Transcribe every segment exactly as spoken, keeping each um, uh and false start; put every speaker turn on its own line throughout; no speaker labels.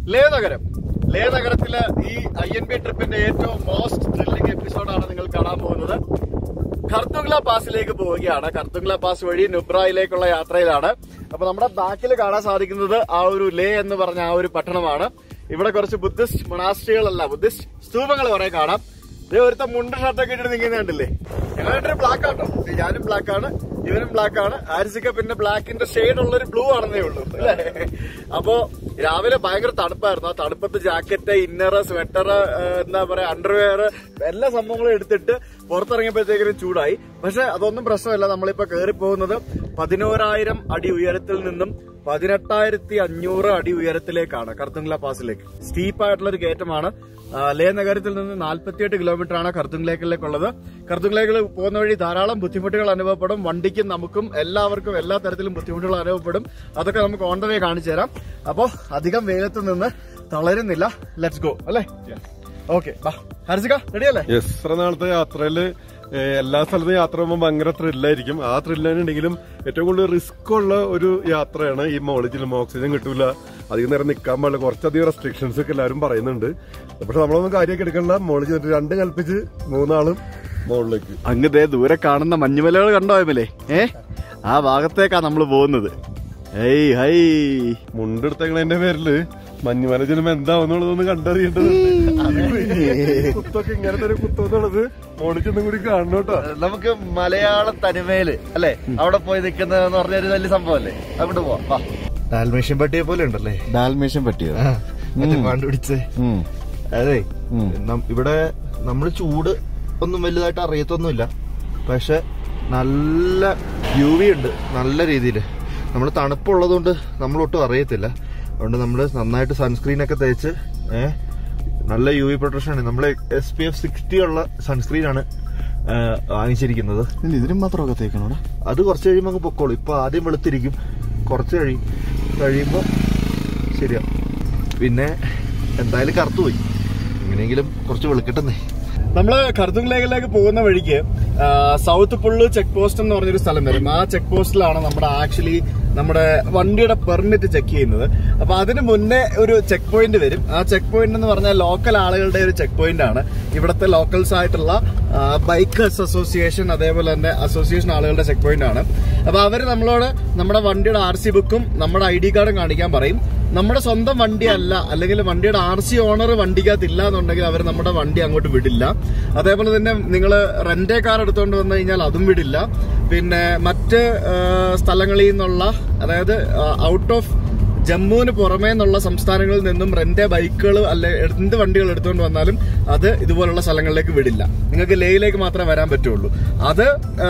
ലേ നഗരം. ലേ നഗരത്തില് ഈ ഐ എൻ ബി ട്രിപ്പിന്റെ ഏറ്റവും മോസ്റ്റ് ത്രില്ലിംഗ് എപ്പിസോഡാണ് നിങ്ങൾ കാണാൻ പോകുന്നത്. ഖർത്തുങ്ല പാസിലേക്ക് പോവുകയാണ്. ഖർത്തുങ്ല പാസ് വഴി നുബ്രയിലേക്കുള്ള യാത്രയിലാണ്. അപ്പൊ നമ്മുടെ ബാക്കിൽ കാണാൻ സാധിക്കുന്നത് ആ ഒരു ലേ എന്ന് പറഞ്ഞ ആ ഒരു പട്ടണമാണ്. ഇവിടെ കുറച്ച് ബുദ്ധിസ്റ്റ് മൊണാസ്ട്രികളല്ല, ബുദ്ധിസ്റ്റ് സ്തൂപങ്ങൾ കുറെ കാണാം. ഇതേ ഒരുത്ത മുണ്ട് ഷർട്ടൊക്കെ ഇട്ടിട്ട് നിൽക്കുന്ന കണ്ടില്ലേ? ഞങ്ങളുടെ ബ്ലാക്ക് ആട്ടോ, ഞാനും ബ്ലാക്ക് ആണ്, ഇവനും ബ്ലാക്ക് ആണ്. ആരിസിക്ക പിന്നെ ബ്ലാക്കിന്റെ ഷെയ്ഡ് ഉള്ളൊരു ബ്ലൂ ആണെന്നേ ഉള്ളൂ അല്ലേ. അപ്പോ രാവിലെ ഭയങ്കര തണുപ്പായിരുന്നു. ആ തണുപ്പത്ത് ജാക്കറ്റ്, ഇന്നർ, സ്വെറ്റർ, എന്താ പറയാ, അണ്ടർവെയർ, എല്ലാ സംഭവങ്ങളും എടുത്തിട്ട് പുറത്തിറങ്ങിയപ്പോഴത്തേക്കും ചൂടായി. പക്ഷെ അതൊന്നും പ്രശ്നമല്ല. നമ്മളിപ്പോ കയറി പോകുന്നത് പതിനോരായിരം അടി ഉയരത്തിൽ നിന്നും പതിനെട്ടായിരത്തി അഞ്ഞൂറ് അടി ഉയരത്തിലേക്കാണ്, ഖർത്തുങ്ല പാസിലേക്ക്. സ്റ്റീപ്പായിട്ടുള്ള ഒരു കയറ്റമാണ്. ലേ നഗരത്തിൽ നിന്ന് നാൽപ്പത്തിയെട്ട് കിലോമീറ്റർ ആണ് ഖർത്തുങ്ലേക്കിലേക്കുള്ളത്. ഖർത്തുങ്ലേക്ക് പോകുന്ന വഴി ധാരാളം ബുദ്ധിമുട്ടുകൾ അനുഭവപ്പെടും. വണ്ടിക്കും നമുക്കും എല്ലാവർക്കും എല്ലാ തരത്തിലും ബുദ്ധിമുട്ടുകൾ അനുഭവപ്പെടും. അതൊക്കെ നമുക്ക് ഓൺ ദ വേ കാണിച്ചു തരാം. അപ്പോ അധികം വേഗത്ത് നിന്ന് തളരുന്നില്ല. ലെറ്റ്സ് ഗോ അല്ലേ? ഓക്കെ, ഹർസിക റെഡിയല്ലേ?
എത്ര നാളത്തെ യാത്രയില് എല്ലാ സ്ഥലത്തും യാത്ര പോകുമ്പോൾ ഭയങ്കര ത്രില്ലായിരിക്കും. ആ ത്രില്ലിനുണ്ടെങ്കിലും ഏറ്റവും കൂടുതൽ റിസ്ക് ഉള്ള ഒരു യാത്രയാണ് ഈ മോളിജിലും. ഓക്സിജൻ കിട്ടൂല, അധികം നേരം നിൽക്കാൻ പാടില്ല, കുറച്ചധികം റെസ്ട്രിക്ഷൻസ് ഒക്കെ എല്ലാവരും പറയുന്നുണ്ട്. പക്ഷെ നമ്മളൊന്നും കാര്യമൊക്കെ എടുക്കണ്ട. മോളിജ് രണ്ട് കൽപ്പിച്ച് മൂന്നാളും മുകളിലേക്ക്.
അങ്ങ് ദൂരെ കാണുന്ന മഞ്ഞുമലകൾ കണ്ടോ എമലേ? ഏ ആ ഭാഗത്തേക്കാ നമ്മൾ പോകുന്നത്. ഹൈ ഹൈ
മുണ്ടെടുത്തേക്കണതിന്റെ പേരില് മഞ്ഞുമല ചെല്ലുമ്പോ എന്താവുന്നുള്ളതൊന്ന് കണ്ടറിയേണ്ടതുണ്ട്. കുത്തൊക്കെ ഇങ്ങനത്തെ ഒരു കുത്തെന്നുള്ളത് മോളിച്ചൊന്നും കൂടി കാണണം കേട്ടോ.
നമുക്ക് മലയാള തനിമയില് അല്ലെ അവിടെ പോയി നിൽക്കുന്നതെന്ന് പറഞ്ഞൊരു വലിയ സംഭവല്ലേ. അങ്ങോട്ട് പോവാം.
ഡാൽമേഷ്യൻ പട്ടിയെ പോലെ ഉണ്ടല്ലേ?
ഡാൽമേഷ്യൻ പട്ടിയോ
കണ്ടുപിടിച്ചേ? അതെ, ഇവിടെ നമ്മള് ചൂട് ഒന്നും വലുതായിട്ട് അറിയത്തൊന്നുമില്ല. പക്ഷെ നല്ല യു വി ഉണ്ട് നല്ല രീതിയില്. നമ്മൾ തണുപ്പുള്ളതുകൊണ്ട് നമ്മളൊട്ടും അറിയത്തില്ല. അതുകൊണ്ട് നമ്മള് നന്നായിട്ട് സൺസ്ക്രീൻ ഒക്കെ തേച്ച് ഏഹ് നല്ല യു വി പ്രൊട്ടക്ഷൻ ആണ്. നമ്മള് എസ് പി എഫ് സിക്സ്റ്റി ഉള്ള സൺസ്ക്രീൻ ആണ് വാങ്ങിച്ചിരിക്കുന്നത്.
ഇതിനും മാത്രമൊക്കെ തേക്കണോടാ?
അത് കുറച്ച് കഴിയുമ്പോൾ അങ്ങ് പൊക്കോളൂ. ഇപ്പൊ ആദ്യം വെളുത്തിരിക്കും, കുറച്ച് കഴിയും കഴിയുമ്പോൾ ശരിയാ. പിന്നെ എന്തായാലും കറുത്തുപോയി, എങ്ങനെയെങ്കിലും കുറച്ച് വെളുക്കട്ടെന്നേ.
നമ്മള് ഖർത്തുങ്ലേക്കിലേക്ക് പോകുന്ന വഴിക്ക് സൗത്ത് പുള്ളു ചെക്ക് പോസ്റ്റ് എന്ന് പറഞ്ഞൊരു സ്ഥലം വരും. ആ ചെക്ക് പോസ്റ്റിലാണ് നമ്മുടെ ആക്ച്വലി നമ്മുടെ വണ്ടിയുടെ പെർമിറ്റ് ചെക്ക് ചെയ്യുന്നത്. അപ്പൊ അതിന് മുന്നേ ഒരു ചെക്ക് പോയിന്റ് വരും. ആ ചെക്ക് പോയിന്റ് എന്ന് പറഞ്ഞാൽ ലോക്കൽ ആളുകളുടെ ഒരു ചെക്ക് പോയിന്റ് ആണ്. ഇവിടുത്തെ ലോക്കൽസ് ആയിട്ടുള്ള ബൈക്കേഴ്സ് അസോസിയേഷൻ, അതേപോലെ തന്നെ അസോസിയേഷൻ ആളുകളുടെ ചെക്ക് പോയിന്റ് ആണ്. അപ്പൊ അവര് നമ്മളോട് നമ്മുടെ വണ്ടിയുടെ ആർ സി ബുക്കും നമ്മുടെ ഐ ഡി കാർഡും കാണിക്കാൻ പറയും. നമ്മുടെ സ്വന്തം വണ്ടി അല്ല, അല്ലെങ്കിൽ വണ്ടിയുടെ ആർ സി ഓണർ വണ്ടിക്കകത്തില്ല എന്നുണ്ടെങ്കിൽ അവർ നമ്മുടെ വണ്ടി അങ്ങോട്ട് വിടില്ല. അതേപോലെ തന്നെ നിങ്ങൾ റെന്റേ കാർ എടുത്തുകൊണ്ട് വന്നു കഴിഞ്ഞാൽ അതും വിടില്ല. പിന്നെ മറ്റ് സ്ഥലങ്ങളിൽ നിന്നുള്ള, അതായത് ഔട്ട് ഓഫ് ജമ്മുവിന് പുറമേ നിന്നുള്ള സംസ്ഥാനങ്ങളിൽ നിന്നും റെന്റേ ബൈക്കുകൾ അല്ലെ എന്ത് വണ്ടികൾ എടുത്തുകൊണ്ട് വന്നാലും അത് ഇതുപോലുള്ള സ്ഥലങ്ങളിലേക്ക് വിടില്ല. നിങ്ങൾക്ക് ലേയിലേക്ക് മാത്രമേ വരാൻ പറ്റുള്ളൂ. അത്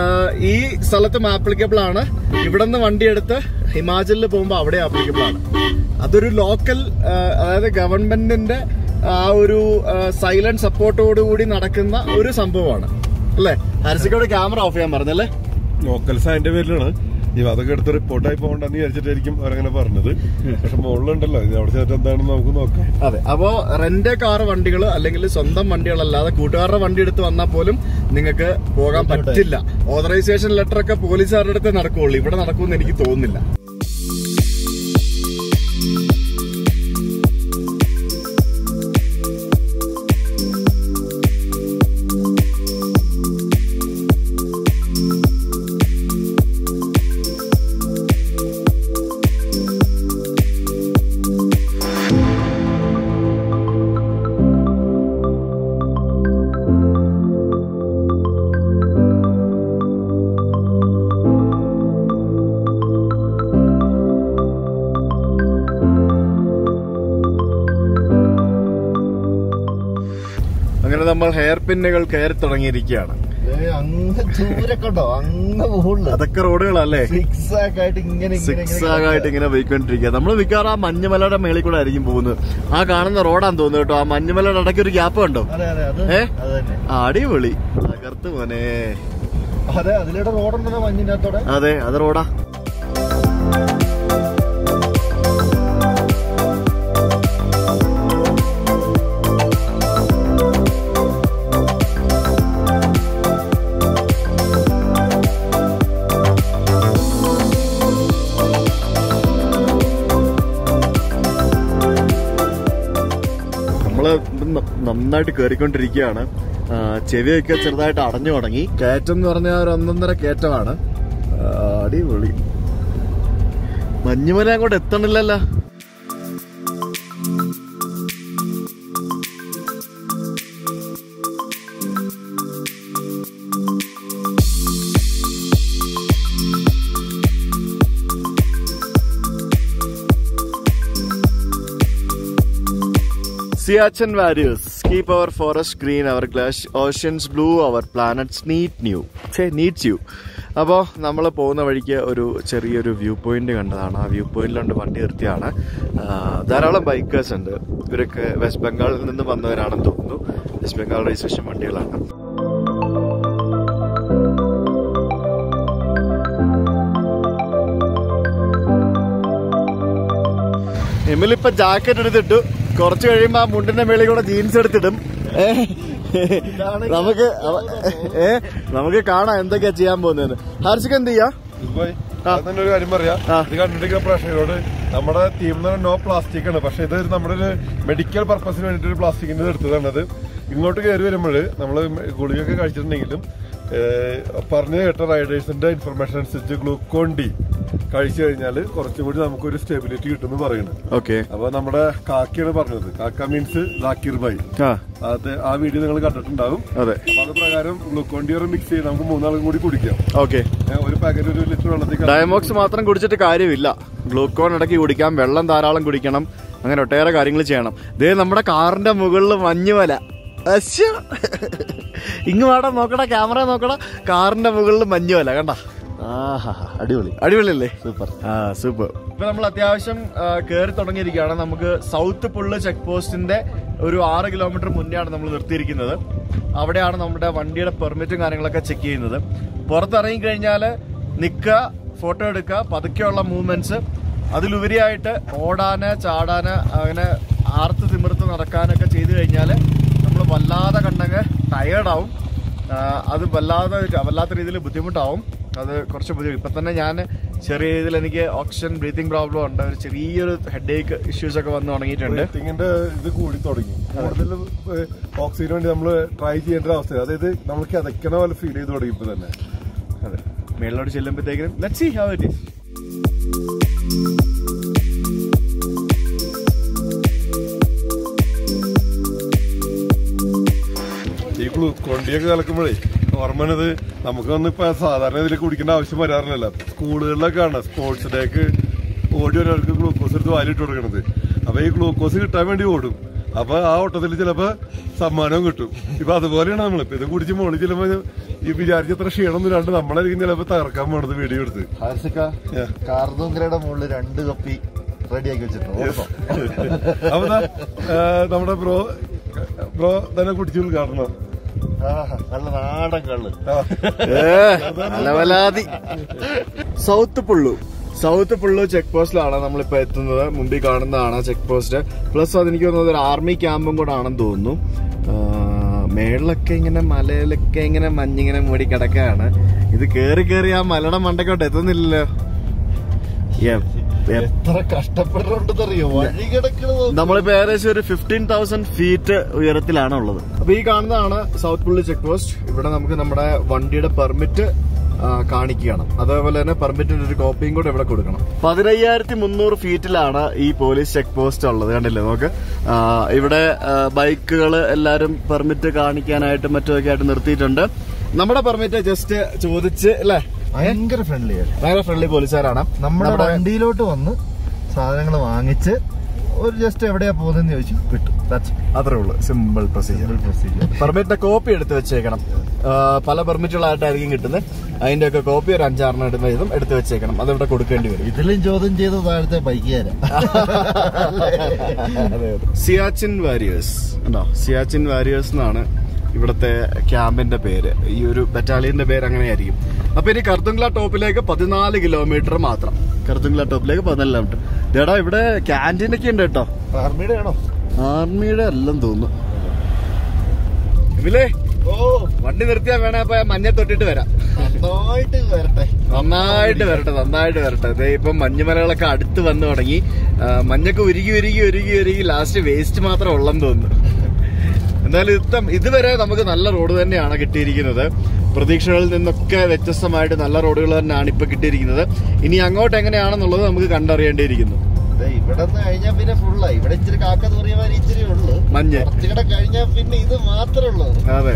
ഈ സ്ഥലത്തും ആപ്ലിക്കബിൾ ആണ്. ഇവിടെ നിന്ന് വണ്ടിയെടുത്ത് ഹിമാചലിൽ പോകുമ്പോൾ അവിടെ ആപ്ലിക്കബിൾ ആണ്. അതൊരു ലോക്കൽ, അതായത് ഗവൺമെന്റിന്റെ ആ ഒരു സൈലന്റ് സപ്പോർട്ടോടുകൂടി നടക്കുന്ന ഒരു സംഭവമാണ് അല്ലേ? ഹർസിക്കോട് ക്യാമറ ഓഫ് ചെയ്യാൻ പറഞ്ഞല്ലേ?
ലോക്കൽസ് അതിന്റെ പേരിലാണ് ഈ അതൊക്കെ എടുത്ത് റിപ്പോർട്ടായി പോകണ്ടെന്ന് വിചാരിച്ചിട്ടായിരിക്കും അവരങ്ങനെ പറഞ്ഞത്. പക്ഷെ മുകളിലുണ്ടല്ലോ, അവിടെ ചേർത്ത് എന്താണെന്ന് നമുക്ക് നോക്കാം.
അതെ, അപ്പോ റെന്റ് കാർ വണ്ടികൾ അല്ലെങ്കിൽ സ്വന്തം വണ്ടികളല്ലാതെ കൂട്ടുകാരുടെ വണ്ടി എടുത്ത് വന്നാൽ പോലും നിങ്ങൾക്ക് പോകാൻ പറ്റില്ല. ഓതറൈസേഷൻ ലെറ്റർ ഒക്കെ പോലീസുകാരുടെ അടുത്ത് നടക്കുകയുള്ളൂ, ഇവിടെ നടക്കുമെന്ന് എനിക്ക് തോന്നുന്നില്ല. അങ്ങനെ നമ്മൾ ഹെയർ പിന്നുകൾ കയറി തുടങ്ങിയിരിക്കുകയാണ്. അതൊക്കെ റോഡുകളല്ലേ, സിക്സ് ആയിട്ട് ഇങ്ങനെ പോയിക്കൊണ്ടിരിക്കുക. നമ്മൾ മിക്കവാറും ആ മഞ്ഞുമലയുടെ മേളിൽ കൂടെ ആയിരിക്കും പോകുന്നത്. ആ കാണുന്ന റോഡാന്ന് തോന്നുന്നു കേട്ടോ. ആ മഞ്ഞുമലയുടെ ഇടയ്ക്ക് ഒരു ഗ്യാപ്പ് കണ്ടോ? ഏ അടിപൊളി, തകർത്ത് മോനെ.
അതെ, അതിലൂടെ റോഡുണ്ടല്ലോ മഞ്ഞിനകത്തോടെ.
അതെ, അത് റോഡാ. നമ്മള് നന്നായിട്ട് കേറിക്കൊണ്ടിരിക്കുകയാണ്. ചെവിയൊക്കെ ചെറുതായിട്ട് അടഞ്ഞു തുടങ്ങി. കയറ്റം എന്ന് പറഞ്ഞാൽ ഒരു ഒന്നൊന്നര കയറ്റമാണ്. അടിപൊളി. മഞ്ഞുമല അങ്ങോട്ട് എത്തണില്ലല്ലോ. Siachen Warriors, keep our forest green, our oceans blue, our planets neat new. Say needs you. അപ്പോൾ നമ്മൾ പോകുന്ന വഴിക്ക് ഒരു ചെറിയൊരു വ്യൂ പോയിന്റ് കണ്ടതാണ്. ആ വ്യൂ പോയിന്റിലുണ്ട് വണ്ടി നിർത്തിയാണ്. ധാരാളം ബൈക്കേഴ്സ് ഉണ്ട്. ഇവരൊക്കെ വെസ്റ്റ് ബംഗാളിൽ നിന്ന് വന്നവരാണെന്ന് തോന്നുന്നു. വെസ്റ്റ് ബംഗാൾ രജിസ്ട്രേഷൻ വണ്ടികളാണ്. എമ്മിലിപ്പോ ജാക്കറ്റ് എടുത്തിട്ടു. കുറച്ച് കഴിയുമ്പോ ആ മുണ്ടിന്റെ മേളിൽ കൂടെ ജീൻസ് എടുത്തിടും. നമുക്ക് ഏ നമുക്ക് കാണാം എന്തൊക്കെയാ ചെയ്യാൻ പോകുന്നത്. ഹർഷിക്ക് എന്ത് ചെയ്യാ?
ഒരു കാര്യം പറയാം. ഇത് കണ്ടിരിക്കുന്ന പ്രേക്ഷകരോട് നമ്മുടെ തീം എന്ന് പറഞ്ഞാൽ നോ പ്ലാസ്റ്റിക് ആണ്. പക്ഷെ ഇത് നമ്മുടെ ഒരു മെഡിക്കൽ പർപ്പസിന് വേണ്ടിട്ട് ഒരു പ്ലാസ്റ്റിക്കിന്റെ എടുത്തതാണത്. ഇങ്ങോട്ട് കയറി വരുമ്പോൾ നമ്മള് ഗുളികയൊക്കെ കഴിച്ചിട്ടുണ്ടെങ്കിലും പറഞ്ഞു കേട്ട റൈഡേഴ്സിന്റെ ഇൻഫർമേഷൻ അനുസരിച്ച് ഗ്ലൂക്കോൺ ഡി കഴിച്ചു കഴിഞ്ഞാൽ കുറച്ചും കൂടി നമുക്കൊരു സ്റ്റെബിലിറ്റി കിട്ടുമെന്ന് പറയുന്നത്.
ഓക്കെ.
അപ്പൊ നമ്മുടെ കാക്കയാണ് പറഞ്ഞത്. കാക്ക മീൻസ് ജാക്കിർ ഭായ്. അത് ആ വീഡിയോ നിങ്ങൾ കണ്ടിട്ടുണ്ടാവും.
അതെ.
അപ്പൊ അത് പ്രകാരം ഗ്ലൂക്കോൺ ഡി മിക്സ് ചെയ്ത് നമുക്ക് മൂന്നാളും കൂടി കുടിക്കാം.
ഓക്കെ.
ഒരു പാക്കറ്റ് ഒരു ലിറ്റർ വെള്ളത്തിൽ
ഡയമോക്സ് മാത്രം കുടിച്ചിട്ട് കാര്യമില്ല. ഗ്ലൂക്കോൺ ഇടയ്ക്ക് കുടിക്കാം, വെള്ളം ധാരാളം കുടിക്കണം, അങ്ങനെ ഒട്ടേറെ കാര്യങ്ങൾ ചെയ്യണം. ഇതേ നമ്മുടെ കാറിന്റെ മുകളിൽ മഞ്ഞുമല. ഇങ്ങ് വേടാ, നോക്കടാ, ക്യാമറ നോക്കടാ, കാറിന്റെ മുകളിൽ മഞ്ഞുമല കണ്ട. ആഹാ, അടിപൊളി. അടിപൊളിയല്ലേ? സൂപ്പർ. ആ സൂപ്പർ. ഇപ്പൊ നമ്മൾ അത്യാവശ്യം കയറി തുടങ്ങിയിരിക്കുകയാണ്. നമുക്ക് സൗത്ത് പുള്ള് ചെക്ക് പോസ്റ്റിന്റെ ഒരു ആറ് കിലോമീറ്റർ മുന്നെയാണ് നമ്മൾ നിർത്തിയിരിക്കുന്നത്. അവിടെയാണ് നമ്മുടെ വണ്ടിയുടെ പെർമിറ്റും കാര്യങ്ങളൊക്കെ ചെക്ക് ചെയ്യുന്നത്. പുറത്തിറങ്ങി കഴിഞ്ഞാൽ നിൽക്കുക, ഫോട്ടോ എടുക്കുക, പതുക്കെയുള്ള മൂവ്മെന്റ്സ്. അതിലുപരിയായിട്ട് ഓടാന്, ചാടാന്, അങ്ങനെ ആർത്ത് തിമിർത്ത് നടക്കാനൊക്കെ ചെയ്തു കഴിഞ്ഞാൽ നമ്മൾ വല്ലാതെ കണ്ടങ്ങ് ടയേർഡാവും. അത് വല്ലാതെ വല്ലാത്ത രീതിയിൽ ബുദ്ധിമുട്ടാവും. അത് കുറച്ച് ബുദ്ധിമുട്ട്. ഇപ്പൊ തന്നെ ഞാൻ ചെറിയ രീതിയിൽ എനിക്ക് ഓക്സിജൻ ബ്രീത്തിങ് പ്രോബ്ലം ഉണ്ട്. ഒരു ചെറിയൊരു ഹെഡ് ഏക്ക് ഇഷ്യൂസ് ഒക്കെ വന്ന് തുടങ്ങിയിട്ടുണ്ട്.
ഇത് കൂടി തുടങ്ങി. കൂടുതൽ ഓക്സിജന് വേണ്ടി നമ്മൾ ട്രൈ ചെയ്യേണ്ട അവസ്ഥ. അതായത് നമ്മൾ കിതക്കണ പോലെ ഫീൽ ചെയ്ത് തുടങ്ങി ഇപ്പൊ തന്നെ.
അതെ. മേളിലോട്ട് ചെല്ലുമ്പോഴത്തേക്കും let's see how it is.
ഈ ഗ്ലൂക്കോണ്ടിയൊക്കെ കലക്കുമ്പോഴേ ഓർമ്മത് നമുക്കൊന്നും ഇപ്പൊ സാധാരണ ഇതിൽ കുടിക്കേണ്ട ആവശ്യം വരാറില്ലല്ലോ. സ്കൂളുകളിലൊക്കെ ആണ് സ്പോർട്സ് ഡേക്ക് ഓടി ഒരാൾക്ക് ഗ്ലൂക്കോസ് എടുത്ത് വാലിട്ട് കൊടുക്കണത്. അപ്പൊ ഈ ഗ്ലൂക്കോസ് കിട്ടാൻ വേണ്ടി ഓടും. അപ്പൊ ആ ഓട്ടത്തിൽ ചിലപ്പോ സമ്മാനവും കിട്ടും. ഇപ്പൊ അതുപോലെയാണ് നമ്മളിപ്പോ ഇത് കുടിച്ച് മോളിൽ ചിലപ്പോ ഈ വിചാരിച്ചത്ര ക്ഷീണമൊന്നും ഇല്ലാണ്ട് നമ്മളായിരിക്കും ചിലപ്പോ തകർക്കാൻ പോണത് വീഡിയോ എടുത്ത്.
കാർദൂങ്കരയുടെ മുകളിൽ രണ്ട് കപ്പി റെഡിയാക്കി വെച്ചിട്ടുണ്ട്.
അപ്പൊ നമ്മുടെ ബ്രോ ബ്രോ തന്നെ കുടിച്ചു ഉദ്ഘാടനം.
നല്ല നാടൻ കള്ള്.
അലവലാതി. South Pullu South Pullu check പോസ്റ്റിലാണ് നമ്മളിപ്പോ എത്തുന്നത്. മുമ്പിൽ കാണുന്നതാണ് ചെക്ക് പോസ്റ്റ്. പ്ലസ് അതെനിക്ക് തോന്നുന്നത് ഒരു ആർമി ക്യാമ്പും കൂടെ ആണെന്ന് തോന്നുന്നു. മേളിലൊക്കെ ഇങ്ങനെ മലയിലൊക്കെ ഇങ്ങനെ മഞ്ഞിങ്ങനെ മൂടി കിടക്കുകയാണ്. ഇത് കേറി കേറി ആ മലയുടെ മണ്ടക്കോട്ട് എത്തുന്നില്ലല്ലോ.
എത്ര കഷ്ടപ്പെട്ടുണ്ടെന്നറിയോ വഴി കിടക്കുന്നത്.
നമ്മളിപ്പോ ഏകദേശം ഒരു ഫിഫ്റ്റീൻ തൗസൻഡ് ഫീറ്റ് ഉയരത്തിലാണ് ഉള്ളത്. അപ്പൊ ഈ കാണുന്നതാണ് സൗത്ത് പുള്ളി ചെക്ക് പോസ്റ്റ്. ഇവിടെ നമുക്ക് നമ്മുടെ വണ്ടിയുടെ പെർമിറ്റ് കാണിക്കുകയാണ്. അതേപോലെ തന്നെ പെർമിറ്റിന്റെ ഒരു കോപ്പിയും കൂടെ ഇവിടെ കൊടുക്കണം. പതിനയ്യായിരത്തി മുന്നൂറ് ഫീറ്റിലാണ് ഈ പോലീസ് ചെക്ക് പോസ്റ്റ് ഉള്ളത്. കണ്ടില്ലേ നമുക്ക്. ഇവിടെ ബൈക്കുകൾ എല്ലാരും പെർമിറ്റ് കാണിക്കാനായിട്ട് മറ്റൊക്കെ ആയിട്ട് നിർത്തിയിട്ടുണ്ട്. നമ്മുടെ പെർമിറ്റ് ജസ്റ്റ് ചോദിച്ച് അല്ലേ,
ഭയങ്കര ഫ്രണ്ട്ലി
ഭയങ്കര ഫ്രണ്ട്ലി പോലീസുകാരാണ്.
നമ്മുടെ വണ്ടിയിലോട്ട് വന്ന് സാധനങ്ങൾ വാങ്ങിച്ച് ഒരു ജസ്റ്റ് എവിടെയാ പോകുന്നതെന്ന് ചോദിച്ചു വിട്ടു.
അത്രേ ഉള്ളൂ. Simple procedure. പെർമിറ്റിന്റെ കോപ്പി എടുത്ത് വെച്ചേക്കണം. പല പെർമിറ്റുകളായിട്ടായിരിക്കും കിട്ടുന്നത്. അതിന്റെ ഒക്കെ കോപ്പി ഒരു അഞ്ചാറിന് ഇടുന്ന ഇതും എടുത്ത് വെച്ചേക്കണം. അതിവിടെ കൊടുക്കേണ്ടി വരും.
ഇതിലും ചോദ്യം ചെയ്ത് താഴത്തെ ബൈക്കുകാരാ.
സിയാച്ചിൻ വാരിയേഴ്സ് ഉണ്ടോ? സിയാച്ചിൻ വാരിയേഴ്സ് എന്നാണ് ഇവിടുത്തെ ക്യാമ്പിന്റെ പേര്. ഈ ഒരു ബറ്റാലിയന്റെ പേര് അങ്ങനെയായിരിക്കും. അപ്പൊ ഇനി കർദുങ്ല ടോപ്പിലേക്ക് പതിനാല് കിലോമീറ്റർ മാത്രം. കർദുങ്ല ടോപ്പിലേക്ക് പതിനാല് കിലോമീറ്റർ. ഇതേടാ ഇവിടെ ക്യാൻറ്റീൻ ഒക്കെ ഉണ്ട് കേട്ടോ.
ആർമിയുടെ ആണോ?
ആർമിയുടെ എല്ലാം തോന്നുന്നു. ഇവിലേ ഓ വണ്ടി നിർത്തിയാ വേണേ അപ്പൊ മഞ്ഞ തൊട്ടിട്ട് വരാം.
നന്നായിട്ട് വരട്ടെ
നന്നായിട്ട് വരട്ടെ നന്നായിട്ട് വരട്ടെ. അതെ, ഇപ്പം മഞ്ഞുമലകളൊക്കെ അടുത്ത് വന്നു തുടങ്ങി. മഞ്ഞൊക്കെ ഉരുകി ഉരുകി ഉരുകി ഉരുകി ലാസ്റ്റ് വേസ്റ്റ് മാത്രം ഉള്ളെന്ന് തോന്നുന്നു. എന്നാലും ഇത്തം ഇതുവരെ നമുക്ക് നല്ല റോഡ് തന്നെയാണ് കിട്ടിയിരിക്കുന്നത്. പ്രതീക്ഷകളിൽ നിന്നൊക്കെ വ്യത്യസ്തമായിട്ട് നല്ല റോഡുകൾ തന്നെയാണ് ഇപ്പൊ കിട്ടിയിരിക്കുന്നത്. ഇനി അങ്ങോട്ട് എങ്ങനെയാണെന്നുള്ളത് നമുക്ക് കണ്ടറിയേണ്ടിയിരിക്കുന്നു.
ഇവിടെ നിന്ന് കഴിഞ്ഞാൽ പിന്നെ ഫുള്ളായി. ഇവിടെ ഇച്ചിരി കാക്ക തൂറിയമാര് ഇച്ചിരി ഉള്ളു
മഞ്ഞ്.
കുറച്ചുകൂടെ കഴിഞ്ഞാൽ പിന്നെ ഇത് മാത്രമേ ഉള്ളൂ.
അതെ.